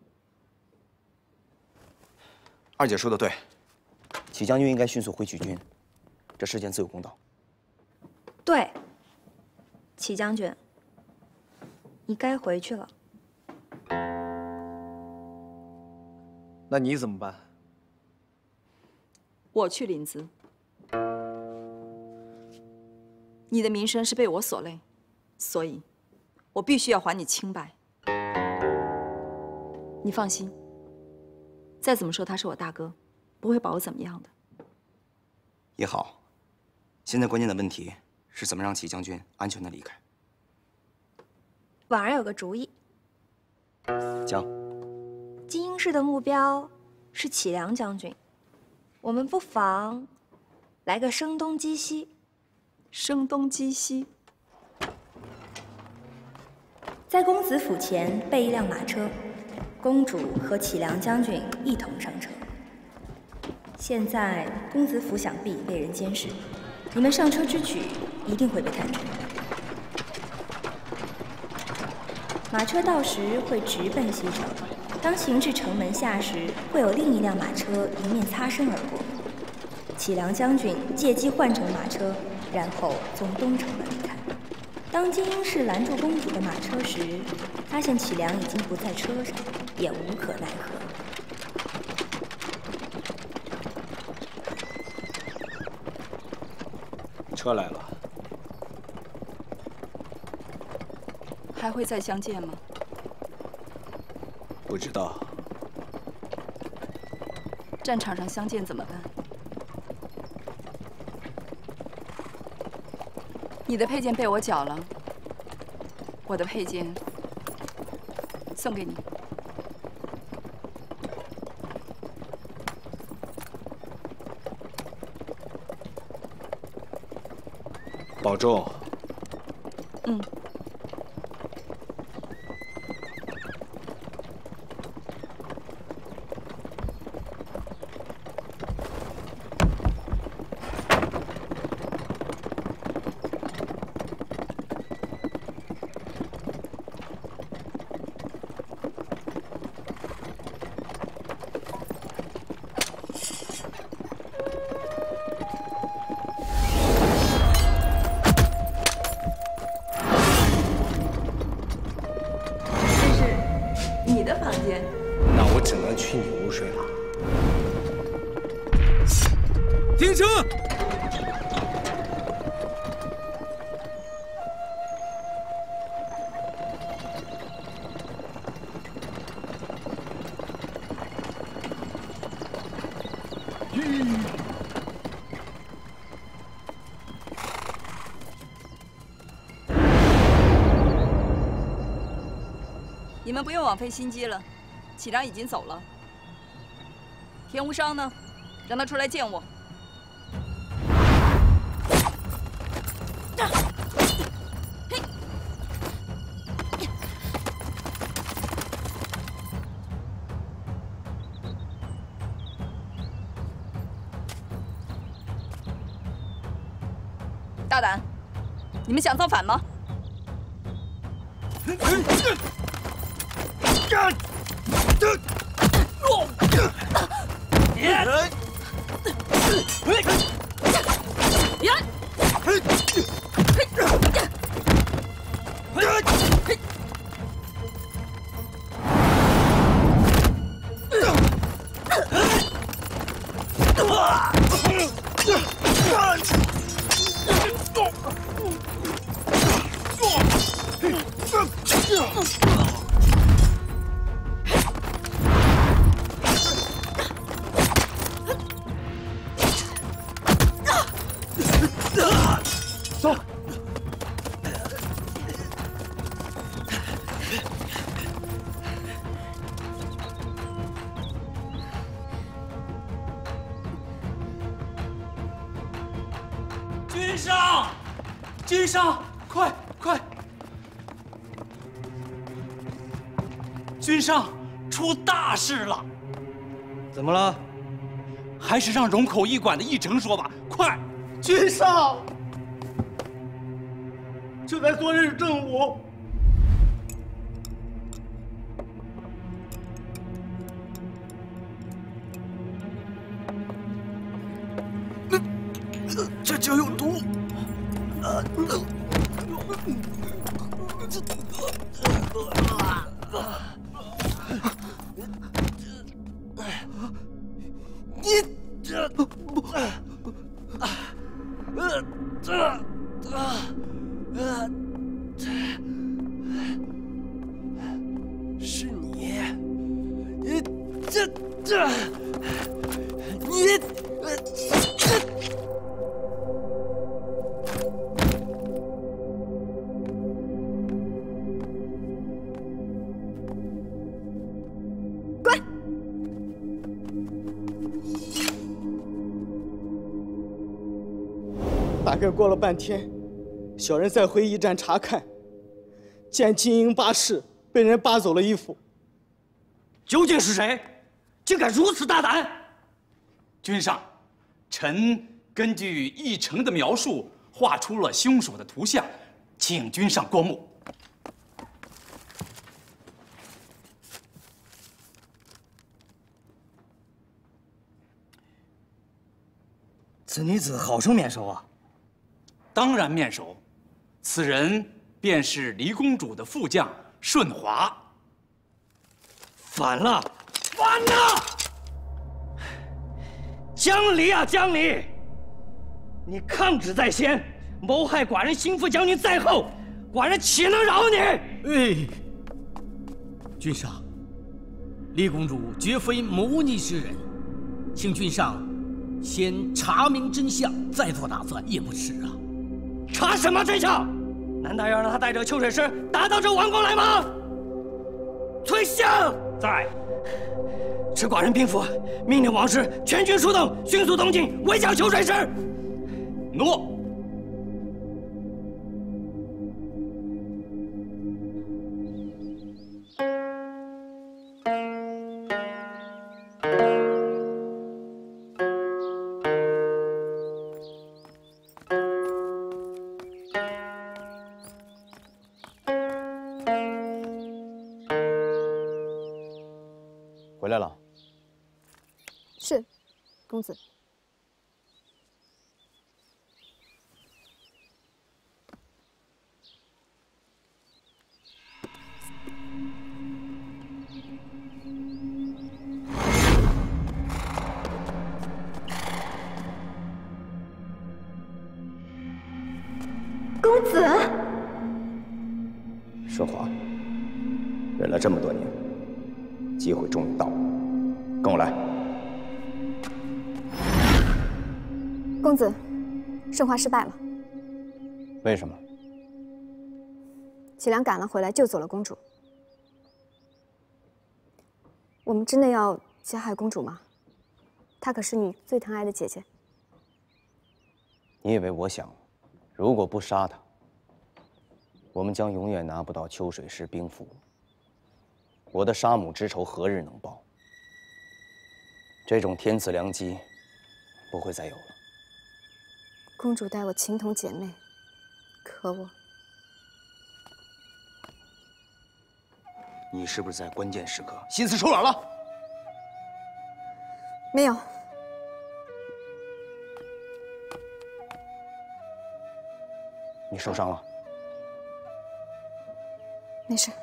二姐说的对，启将军应该迅速回取军，这事件自有公道。 对，启将军，你该回去了。 那你怎么办？ 我去临淄，你的名声是被我所累，所以，我必须要还你清白。你放心。再怎么说他是我大哥，不会把我怎么样的。 也好，现在关键的问题是怎么让启将军安全的离开。 婉儿有个主意。 讲。 金鹰市的目标是启良将军，我们不妨来个声东击西。 声东击西。 在公子府前备一辆马车，公主和启良将军一同上车。现在公子府想必被人监视，你们上车之举一定会被看出。马车到时会直奔西城，当行至城门下时，会有另一辆马车迎面擦身而过。启良将军借机换乘马车，然后从东城门离开。当金英士拦住公主的马车时，发现启良已经不在车上，也无可奈何。 车来了， 还会再相见吗？ 不知道。 战场上相见怎么办？你的佩剑被我缴了，我的佩剑送给你。 保重。 嗯。 那我只能去你屋睡了。 停车！ 你们不用枉费心机了，启良已经走了。田无伤呢？让他出来见我。大胆！你们想造反吗？ 走。 君上，君上，快快！君上，出大事了！ 怎么了？ 还是让荣口驿馆的驿丞说吧，快！ 君上，就在昨日正午， 这酒有毒。啊！你这不啊呃这啊呃是你，你这这你呃这。 大概过了半天，小人再回驿站查看， 见金银八世被人扒走了衣服。究竟是谁，竟敢如此大胆？ 君上，臣根据议程的描述，画出了凶手的图像，请君上过目。 此女子好生面熟啊！ 当然面熟，此人便是离公主的副将顺华。 反了，反了！江离啊，江离！你抗旨在先，谋害寡人心腹将军在后，寡人岂能饶你？ 哎，君上，离公主绝非谋逆之人，请君上。 先查明真相，再做打算也不迟啊！ 查什么真相？难道要让他带着秋水师打到这王宫来吗？崔相在，持寡人兵符，命令王师全军出动，迅速东进，围剿秋水师。 诺。 回来了。 是，公子。公子。 顺华，忍了这么多年。 机会终于到了，跟我来。 公子，顺华失败了。 为什么？ 祁良赶了回来，救走了公主。我们真的要加害公主吗？她可是你最疼爱的姐姐。 你以为我想，如果不杀她，我们将永远拿不到秋水师兵符？ 我的杀母之仇何日能报？这种天赐良机不会再有了。 公主待我情同姐妹，可我…… 你是不是在关键时刻心慈手软了？ 没有。 你受伤了？ 没事。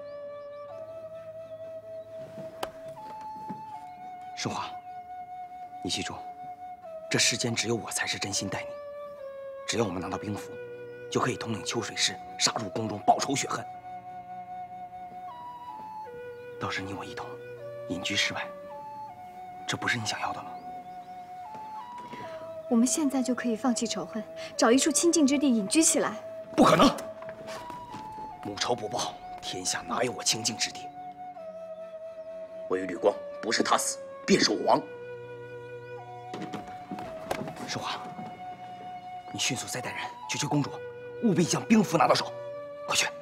顺华，你记住，这世间只有我才是真心待你。只要我们拿到兵符，就可以统领秋水师，杀入宫中，报仇雪恨。到时你我一同隐居世外，这不是你想要的吗？ 我们现在就可以放弃仇恨，找一处清静之地隐居起来。 不可能！母仇不报，天下哪有我清静之地？我与吕光，不是他死。 便是我亡。顺华，你迅速再带人去救公主，务必将兵符拿到手，快去！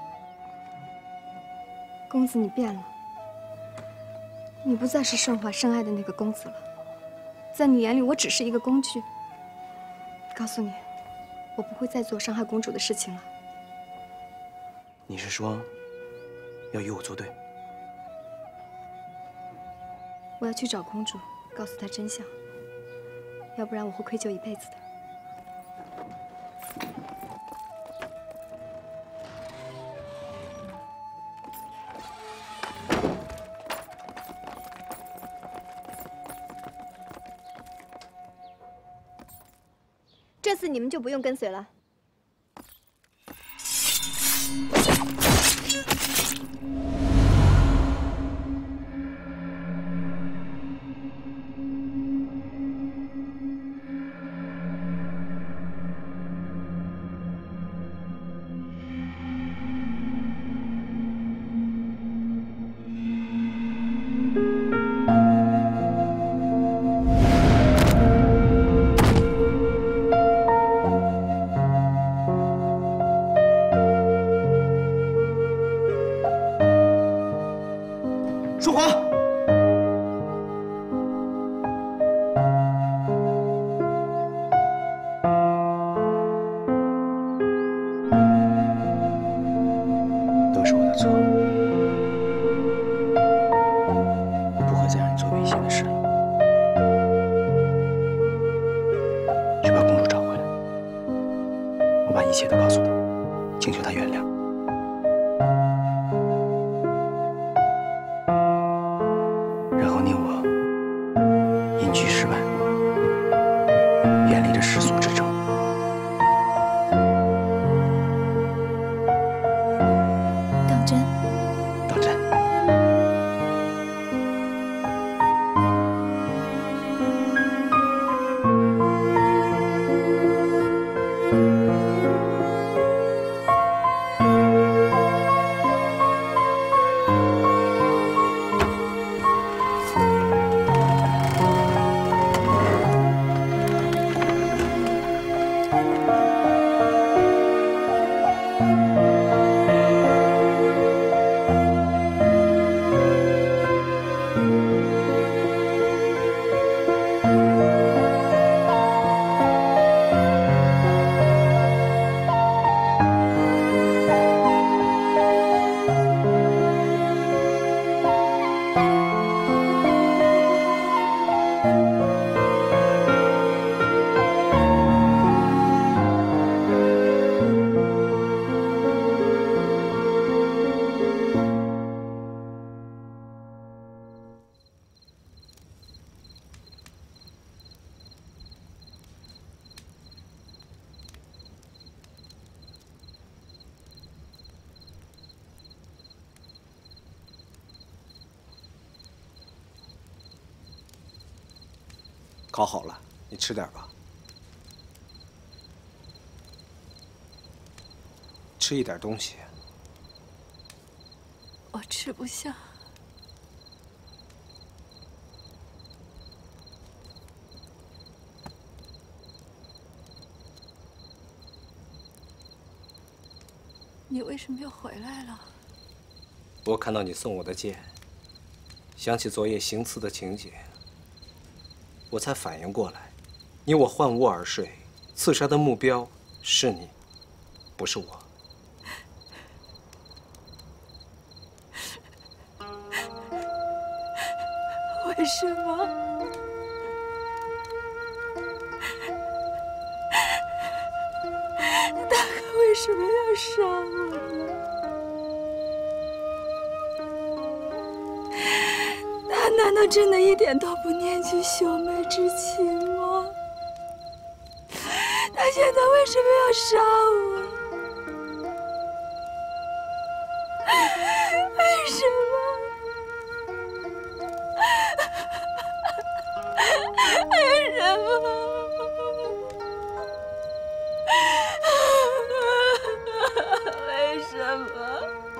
公子，你变了，你不再是顺华深爱的那个公子了，在你眼里，我只是一个工具。告诉你，我不会再做伤害公主的事情了。 你是说，要与我作对？ 我要去找公主，告诉她真相，要不然我会愧疚一辈子的。这次你们就不用跟随了。 切都告诉他，请求他原谅。然后你我隐居世外，远离这世俗之争。 当真？ 当真。 烤好了，你吃点吧。吃一点东西。 我吃不下。你为什么又回来了？ 我看到你送我的剑，想起昨夜行刺的情景。 我才反应过来，你我换屋而睡，刺杀的目标是你，不是我。 为什么？大哥为什么要杀我呢？他难道真的一点都不念及兄妹之情吗？他现在为什么要杀我？为什么？为什么？为什么？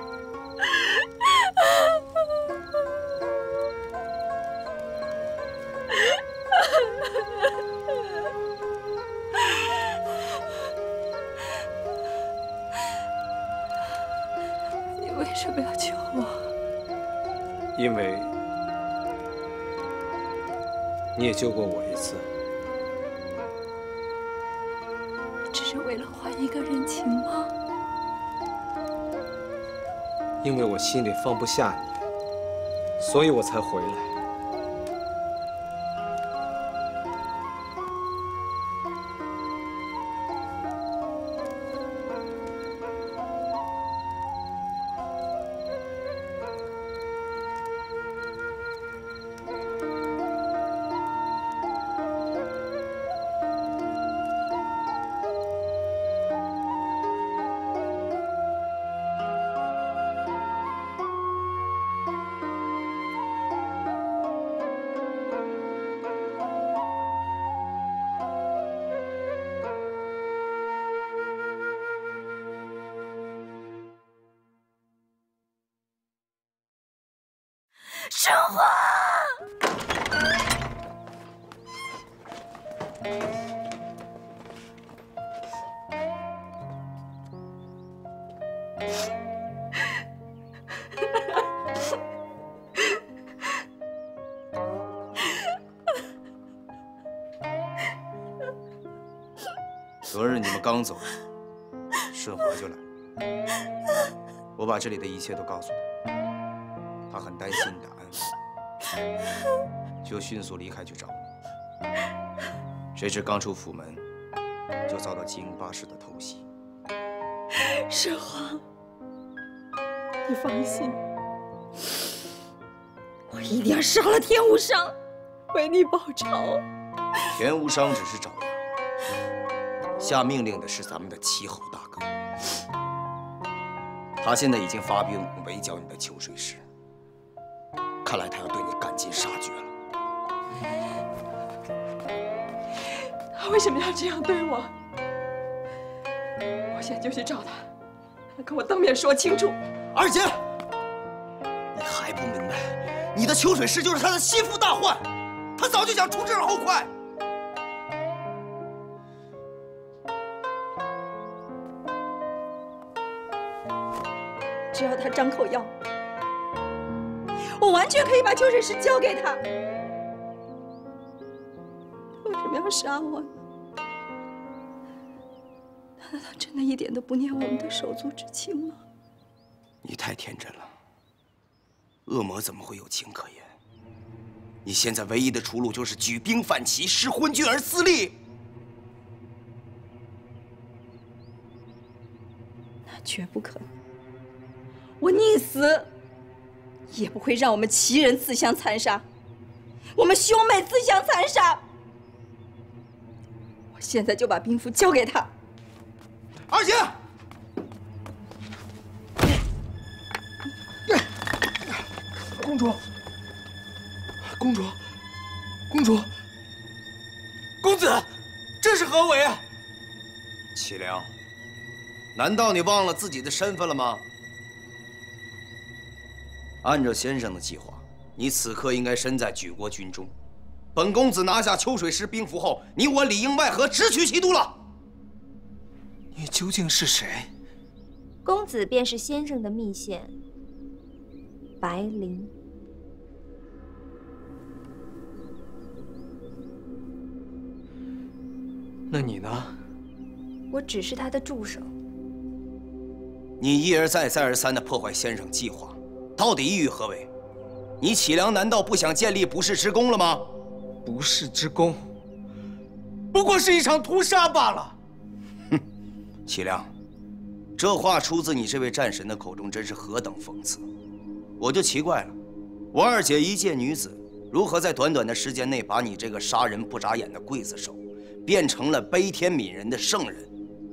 你为什么要救我？ 因为你也救过我一次。 只是为了还一个人情吗？ 因为我心里放不下你，所以我才回来。 生活。 昨日你们刚走，顺华就来了。我把这里的一切都告诉他，他很担心你的安危，就迅速离开去找你。谁知刚出府门，就遭到金八氏的偷袭。 始皇，你放心，我一定要杀了田无伤，为你报仇。 田无伤只是爪牙，下命令的是咱们的齐侯大哥。他现在已经发兵围剿你的秋水师，看来他要对你赶尽杀绝了。 他为什么要这样对我？我现在就去找他，他跟我当面说清楚。 二姐，你还不明白，你的秋水师就是他的心腹大患，他早就想除之而后快。 只要他张口要，我完全可以把秋水师交给他。他为什么要杀我呢？难道他真的一点都不念我们的手足之情吗？ 你太天真了，恶魔怎么会有情可言？你现在唯一的出路就是举兵反齐，使昏君而私利。 那绝不可能。我宁死，也不会让我们齐人自相残杀，我们兄妹自相残杀。我现在就把兵符交给他。 二姐， 公主，公主，公主， 公子，这是何为啊？ 齐良，难道你忘了自己的身份了吗？按照先生的计划，你此刻应该身在举国军中。本公子拿下秋水师兵符后，你我里应外合，直取齐都了。 你究竟是谁？ 公子便是先生的密线白灵。 那你呢？ 我只是他的助手。 你一而再、再而三地破坏先生计划，到底意欲何为？你启良难道不想建立不世之功了吗？ 不世之功，不过是一场屠杀罢了。 哼，启良，这话出自你这位战神的口中，真是何等讽刺！我就奇怪了，我二姐一介女子，如何在短短的时间内把你这个杀人不眨眼的刽子手，变成了悲天悯人的圣人？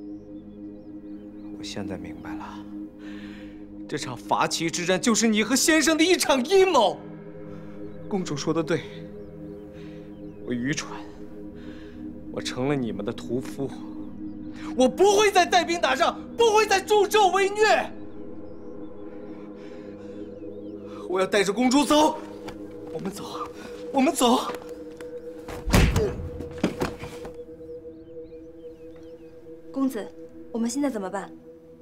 我现在明白了，这场伐齐之战就是你和先生的一场阴谋。公主说的对，我愚蠢，我成了你们的屠夫，我不会再带兵打仗，不会再助纣为虐。我要带着公主走，我们走，我们走。 公子，我们现在怎么办？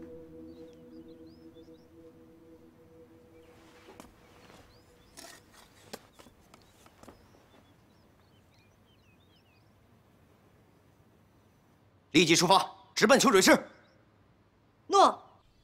立即出发，直奔秋水师。 诺。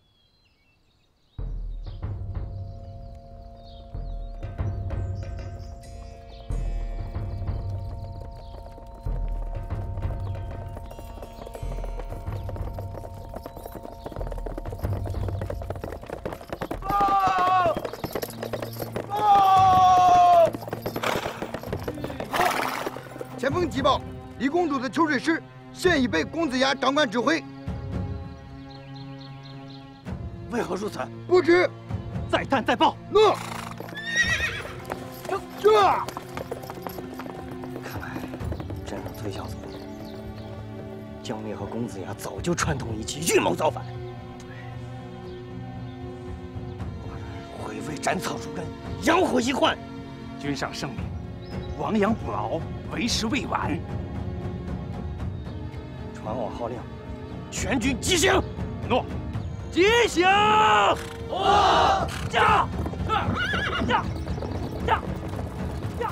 前锋急报，李公主的秋水师现已被公子牙掌管指挥。 为何如此？ 不知。 再战再报。 诺。这。 看来真如崔小所言，江烈和公子牙早就串通一气，预谋造反。毁魏斩草除根，养虎遗患。君上圣明，亡羊补牢，为时未晚。传我号令，全军急行。诺。急行。诺。驾！驾！驾！驾！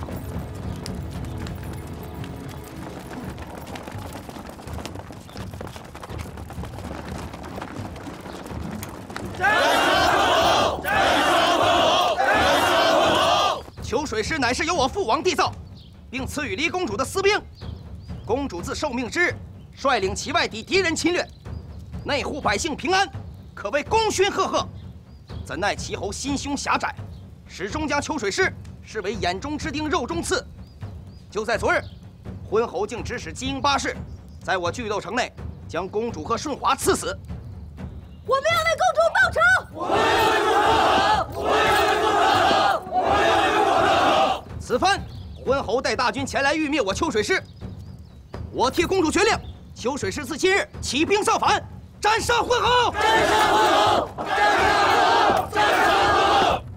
秋水师乃是由我父王缔造，并赐予离公主的私兵。公主自受命之日，率领齐外抵敌人侵略， 内户百姓平安，可谓功勋赫赫。怎奈齐侯心胸狭窄，始终将秋水师视为眼中之钉、肉中刺。就在昨日，昏侯竟指使姬英八世，在我巨斗城内将公主和顺华赐死。 我们要为公主报仇！我们要为公主！我们要为公主！我们要为公主！ 此番昏侯带大军前来欲灭我秋水师，我替公主决令，秋水师自今日起兵造反，斩杀昏侯！斩杀昏侯！斩杀昏侯！斩杀昏侯！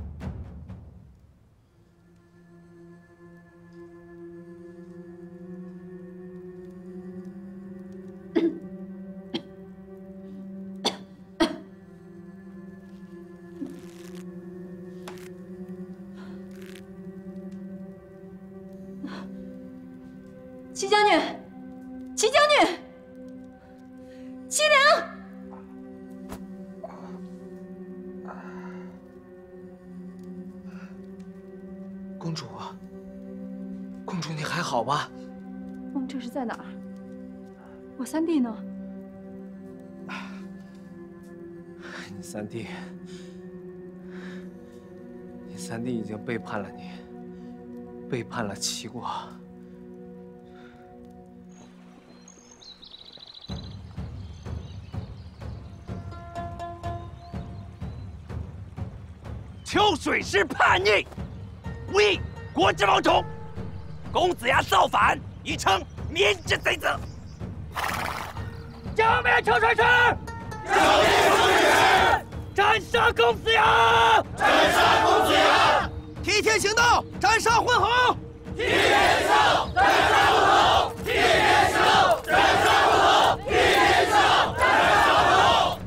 齐将军，齐将军，齐良。 公主，公主，你还好吧？ 我们这是在哪儿？我三弟呢？ 你三弟，你三弟已经背叛了你，背叛了齐国。 秋水师叛逆。 无益国之王宠，公子牙造反，已成民之贼子。剿灭秋水师！剿灭秋水师！斩杀公子牙！斩杀公子牙！ 替天行道，斩杀昏侯！ 替天行道，斩杀昏侯！替天行道，斩杀昏侯！替天行道，斩杀昏侯！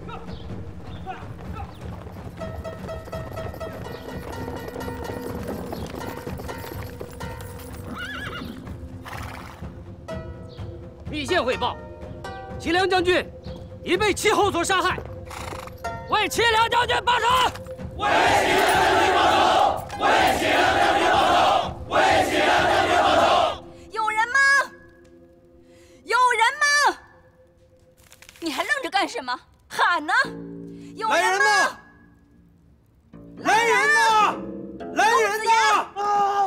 密线汇报，齐良将军已被齐侯所杀害，为齐良将军报仇！ 为齐良将军报仇！为齐良将军报仇！为齐良将军报仇！ 有人吗？有人吗？你还愣着干什么？喊呢！有人吗？ 来人呐！来人呐！啊！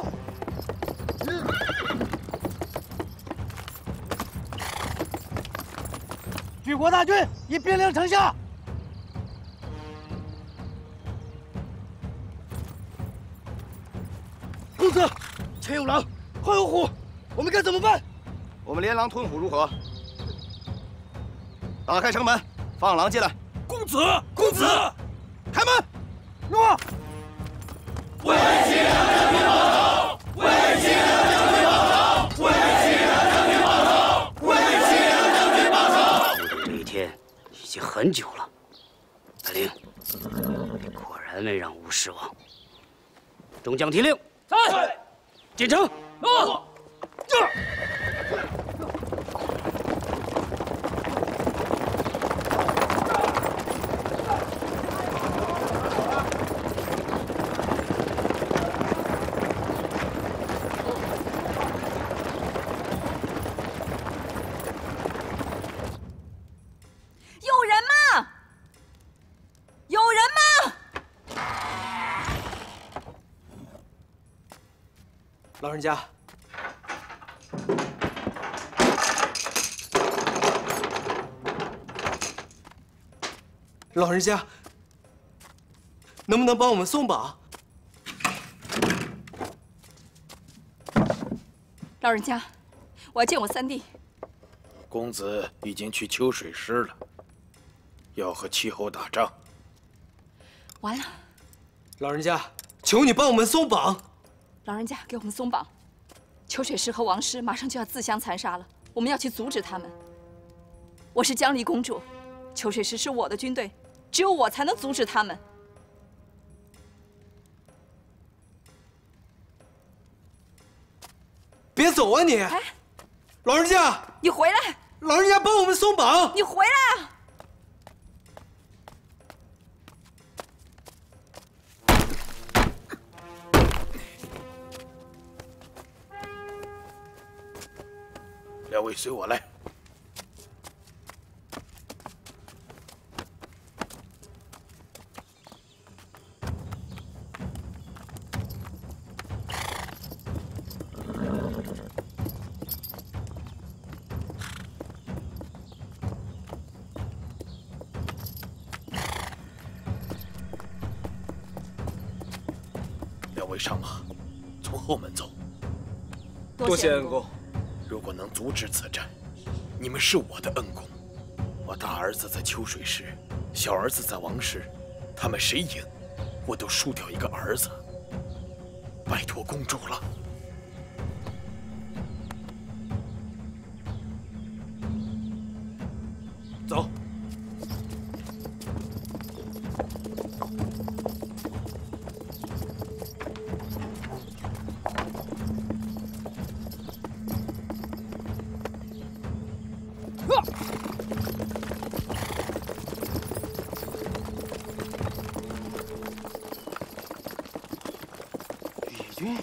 举国大军已兵临城下。公子，前有狼，后有虎，我们该怎么办？ 我们连狼吞虎如何？打开城门，放狼进来。 公子，公子， 开门。 诺。 为齐良将军报仇！为齐良将军报仇！为齐良将军报仇！为齐良将军报仇！ 这一天已经很久了，司令，你果然没让吾失望。众将听令， 在， 进城。 诺。 这。 有人吗？有人吗？ 老人家，老人家，能不能帮我们松绑？ 老人家，我要见我三弟。 公子已经去秋水师了，要和齐侯打仗。 完了， 老人家，求你帮我们松绑。 老人家，给我们松绑！秋水师和王师马上就要自相残杀了，我们要去阻止他们。我是江离公主，秋水师是我的军队，只有我才能阻止他们。 别走啊你！ 哎， 老人家， 你回来！ 老人家，帮我们松绑！ 你回来啊！ 两位随我来。 两位上马，从后门走。 多谢恩公。 如果能阻止此战，你们是我的恩公。我大儿子在秋水市，小儿子在王氏，他们谁赢，我都输掉一个儿子。拜托公主了。 走。 义军，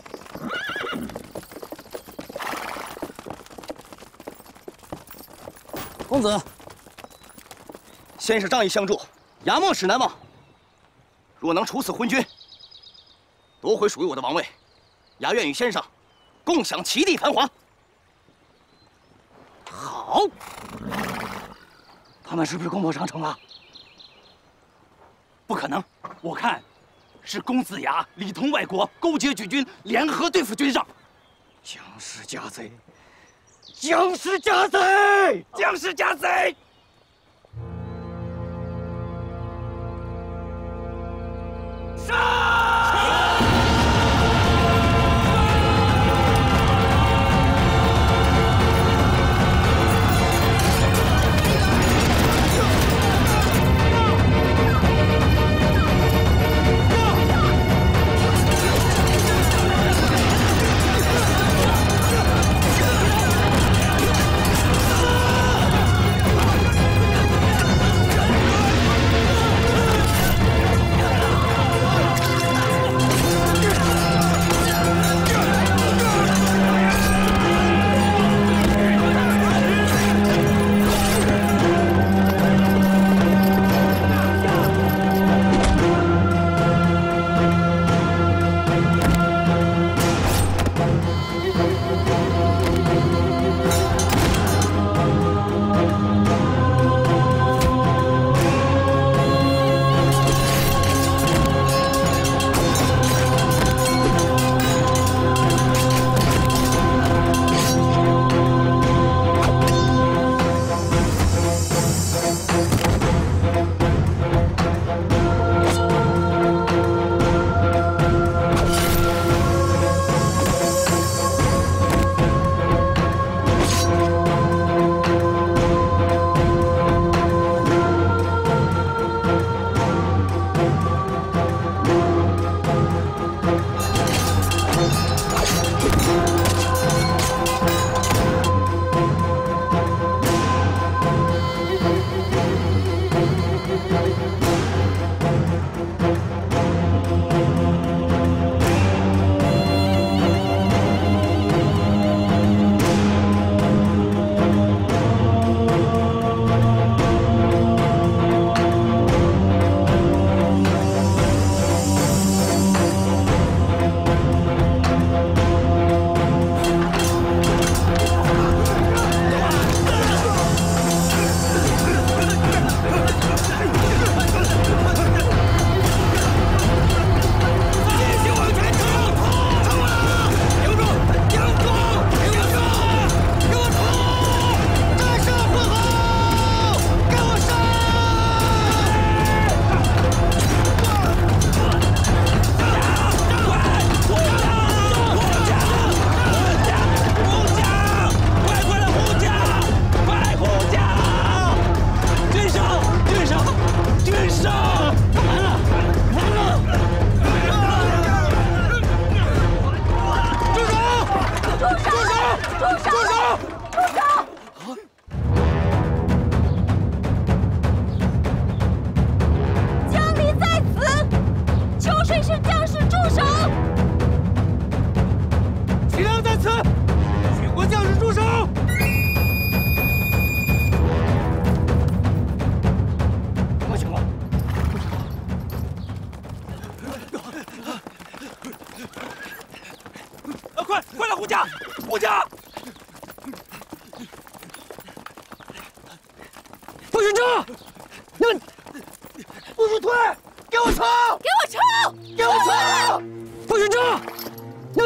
公子，先是仗义相助，牙末使难忘。若能处死昏君，夺回属于我的王位，牙愿与先生共享齐地繁华。好，他们是不是攻破长城了？不可能，我看是公子牙里通外国，勾结举军，联合对付君上。将士家贼！将士家贼！将士家贼！杀！护驾！不许撤！你们不许退！给我撤！ 给我撤！ 给我撤！不许撤！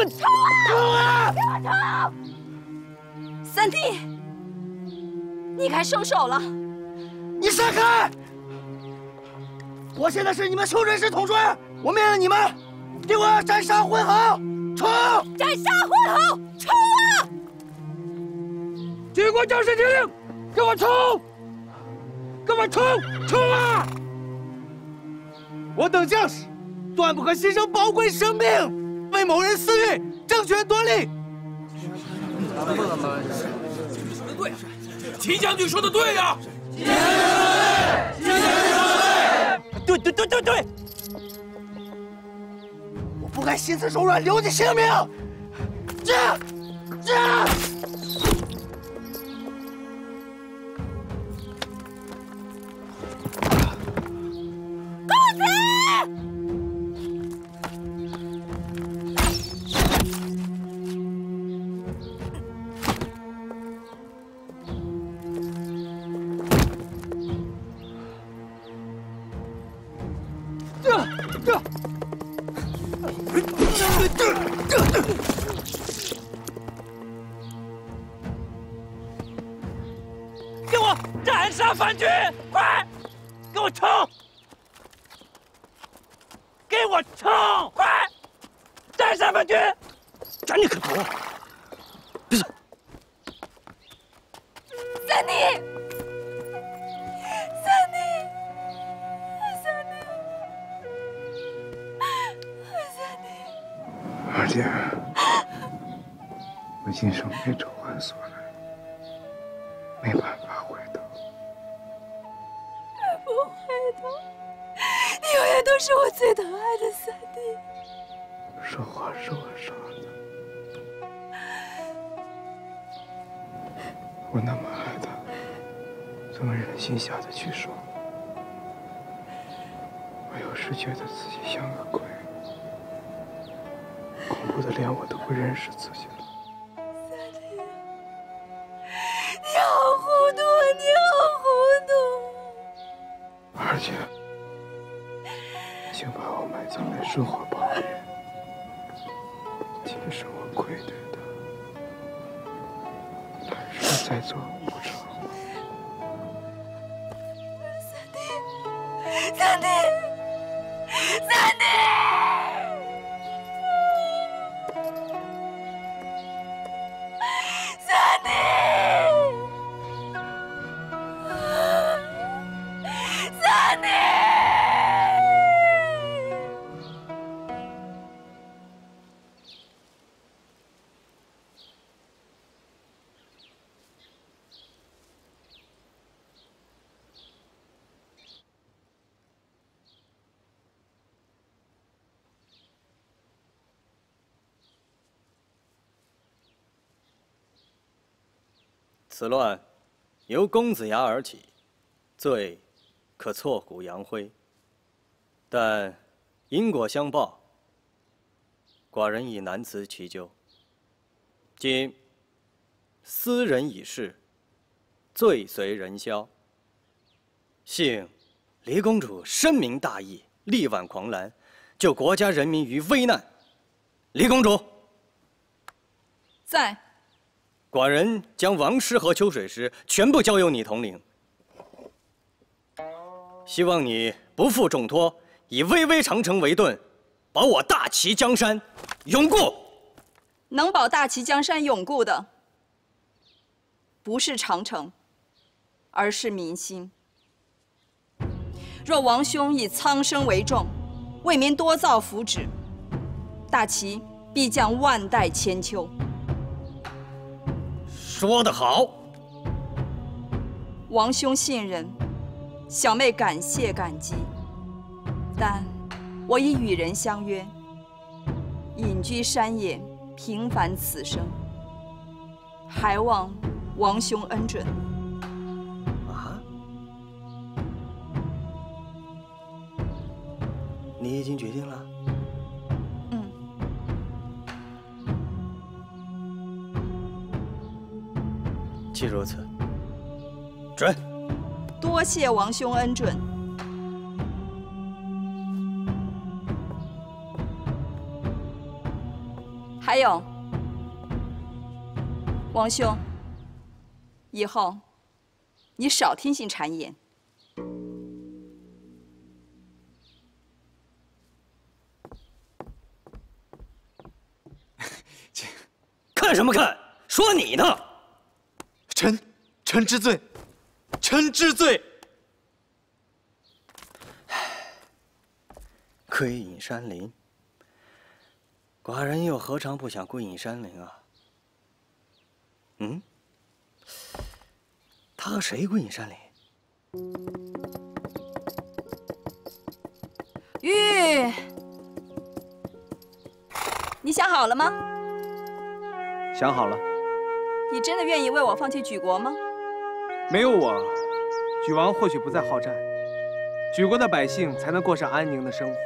冲啊！冲啊！给我冲！三弟，你该收手了。 你闪开！我现在是你们秋水师统帅，我命令你们，给我斩杀混淆，冲！ 斩杀混淆，冲啊！ 举国将士听令，给我冲！给我冲！冲啊！ 我等将士断不可牺牲宝贵生命，为某人私欲，争权夺利。 说的对，齐将军说的对呀！齐将军说的对，齐将军说的对， 对对对对对！我不该心慈手软，留你性命。这这。 公子！ 给我斩杀反军！快，给我冲！给我冲！快，斩杀反军！ 斩你可头！闭嘴！ 三弟，三弟，三弟，三弟。 二姐，我今生被仇恨所累，没办法回头。 不回头，你永远都是我最疼爱的三弟。 说话是我说的，我那么爱他，怎么忍心下得去说？我有时觉得自己像个鬼，恐怖的连我都不认识自己了。 三弟，你好糊涂，你好糊涂。 二姐，请把我埋葬在生活旁边，今生我愧对他，来世再做无常。 三弟，三弟，三弟！三弟！三弟！ 此乱由公子牙而起，罪可挫骨扬灰，但因果相报，寡人已难辞其咎。今斯人已逝，罪随人消。幸黎公主深明大义，力挽狂澜，救国家人民于危难。黎公主， 在。 寡人将王师和秋水师全部交由你统领，希望你不负重托，以巍巍长城为盾，保我大齐江山永固。 能保大齐江山永固的，不是长城，而是民心。若王兄以苍生为重，为民多造福祉，大齐必将万代千秋。 说得好， 王兄信任，小妹感谢感激。但我已与人相约，隐居山野，平凡此生，还望王兄恩准。 啊？你已经决定了？既如此，准。 多谢王兄恩准。 还有，王兄，以后你少听信谗言。 看什么看？说你呢！ 臣，臣知罪，臣知罪。 归隐山林，寡人又何尝不想归隐山林啊？嗯，他和谁归隐山林？ 玉，你想好了吗？ 想好了。 你真的愿意为我放弃举国吗？ 没有我，举王或许不再好战，举国的百姓才能过上安宁的生活。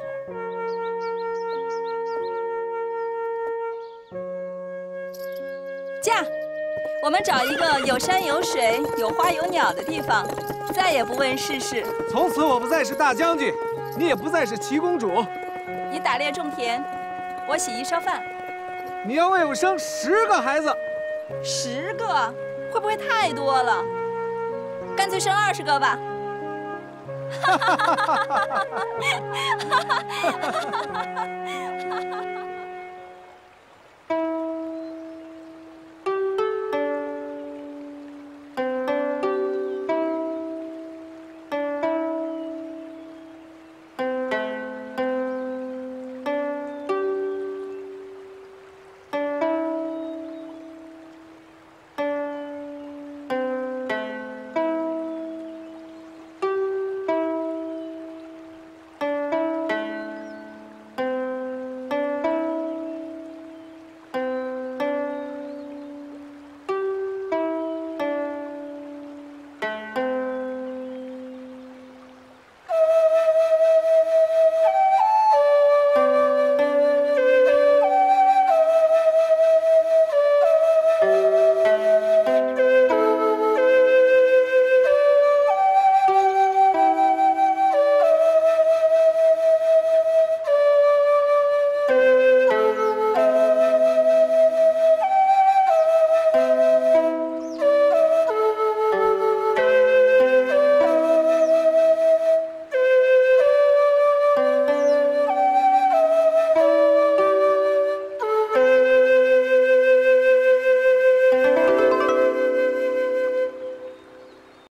驾！我们找一个有山有水、有花有鸟的地方，再也不问世事。 从此我不再是大将军，你也不再是齐公主。 你打猎种田，我洗衣烧饭。 你要为我生十个孩子。 十个会不会太多了？干脆生二十个吧。哈哈哈哈哈哈！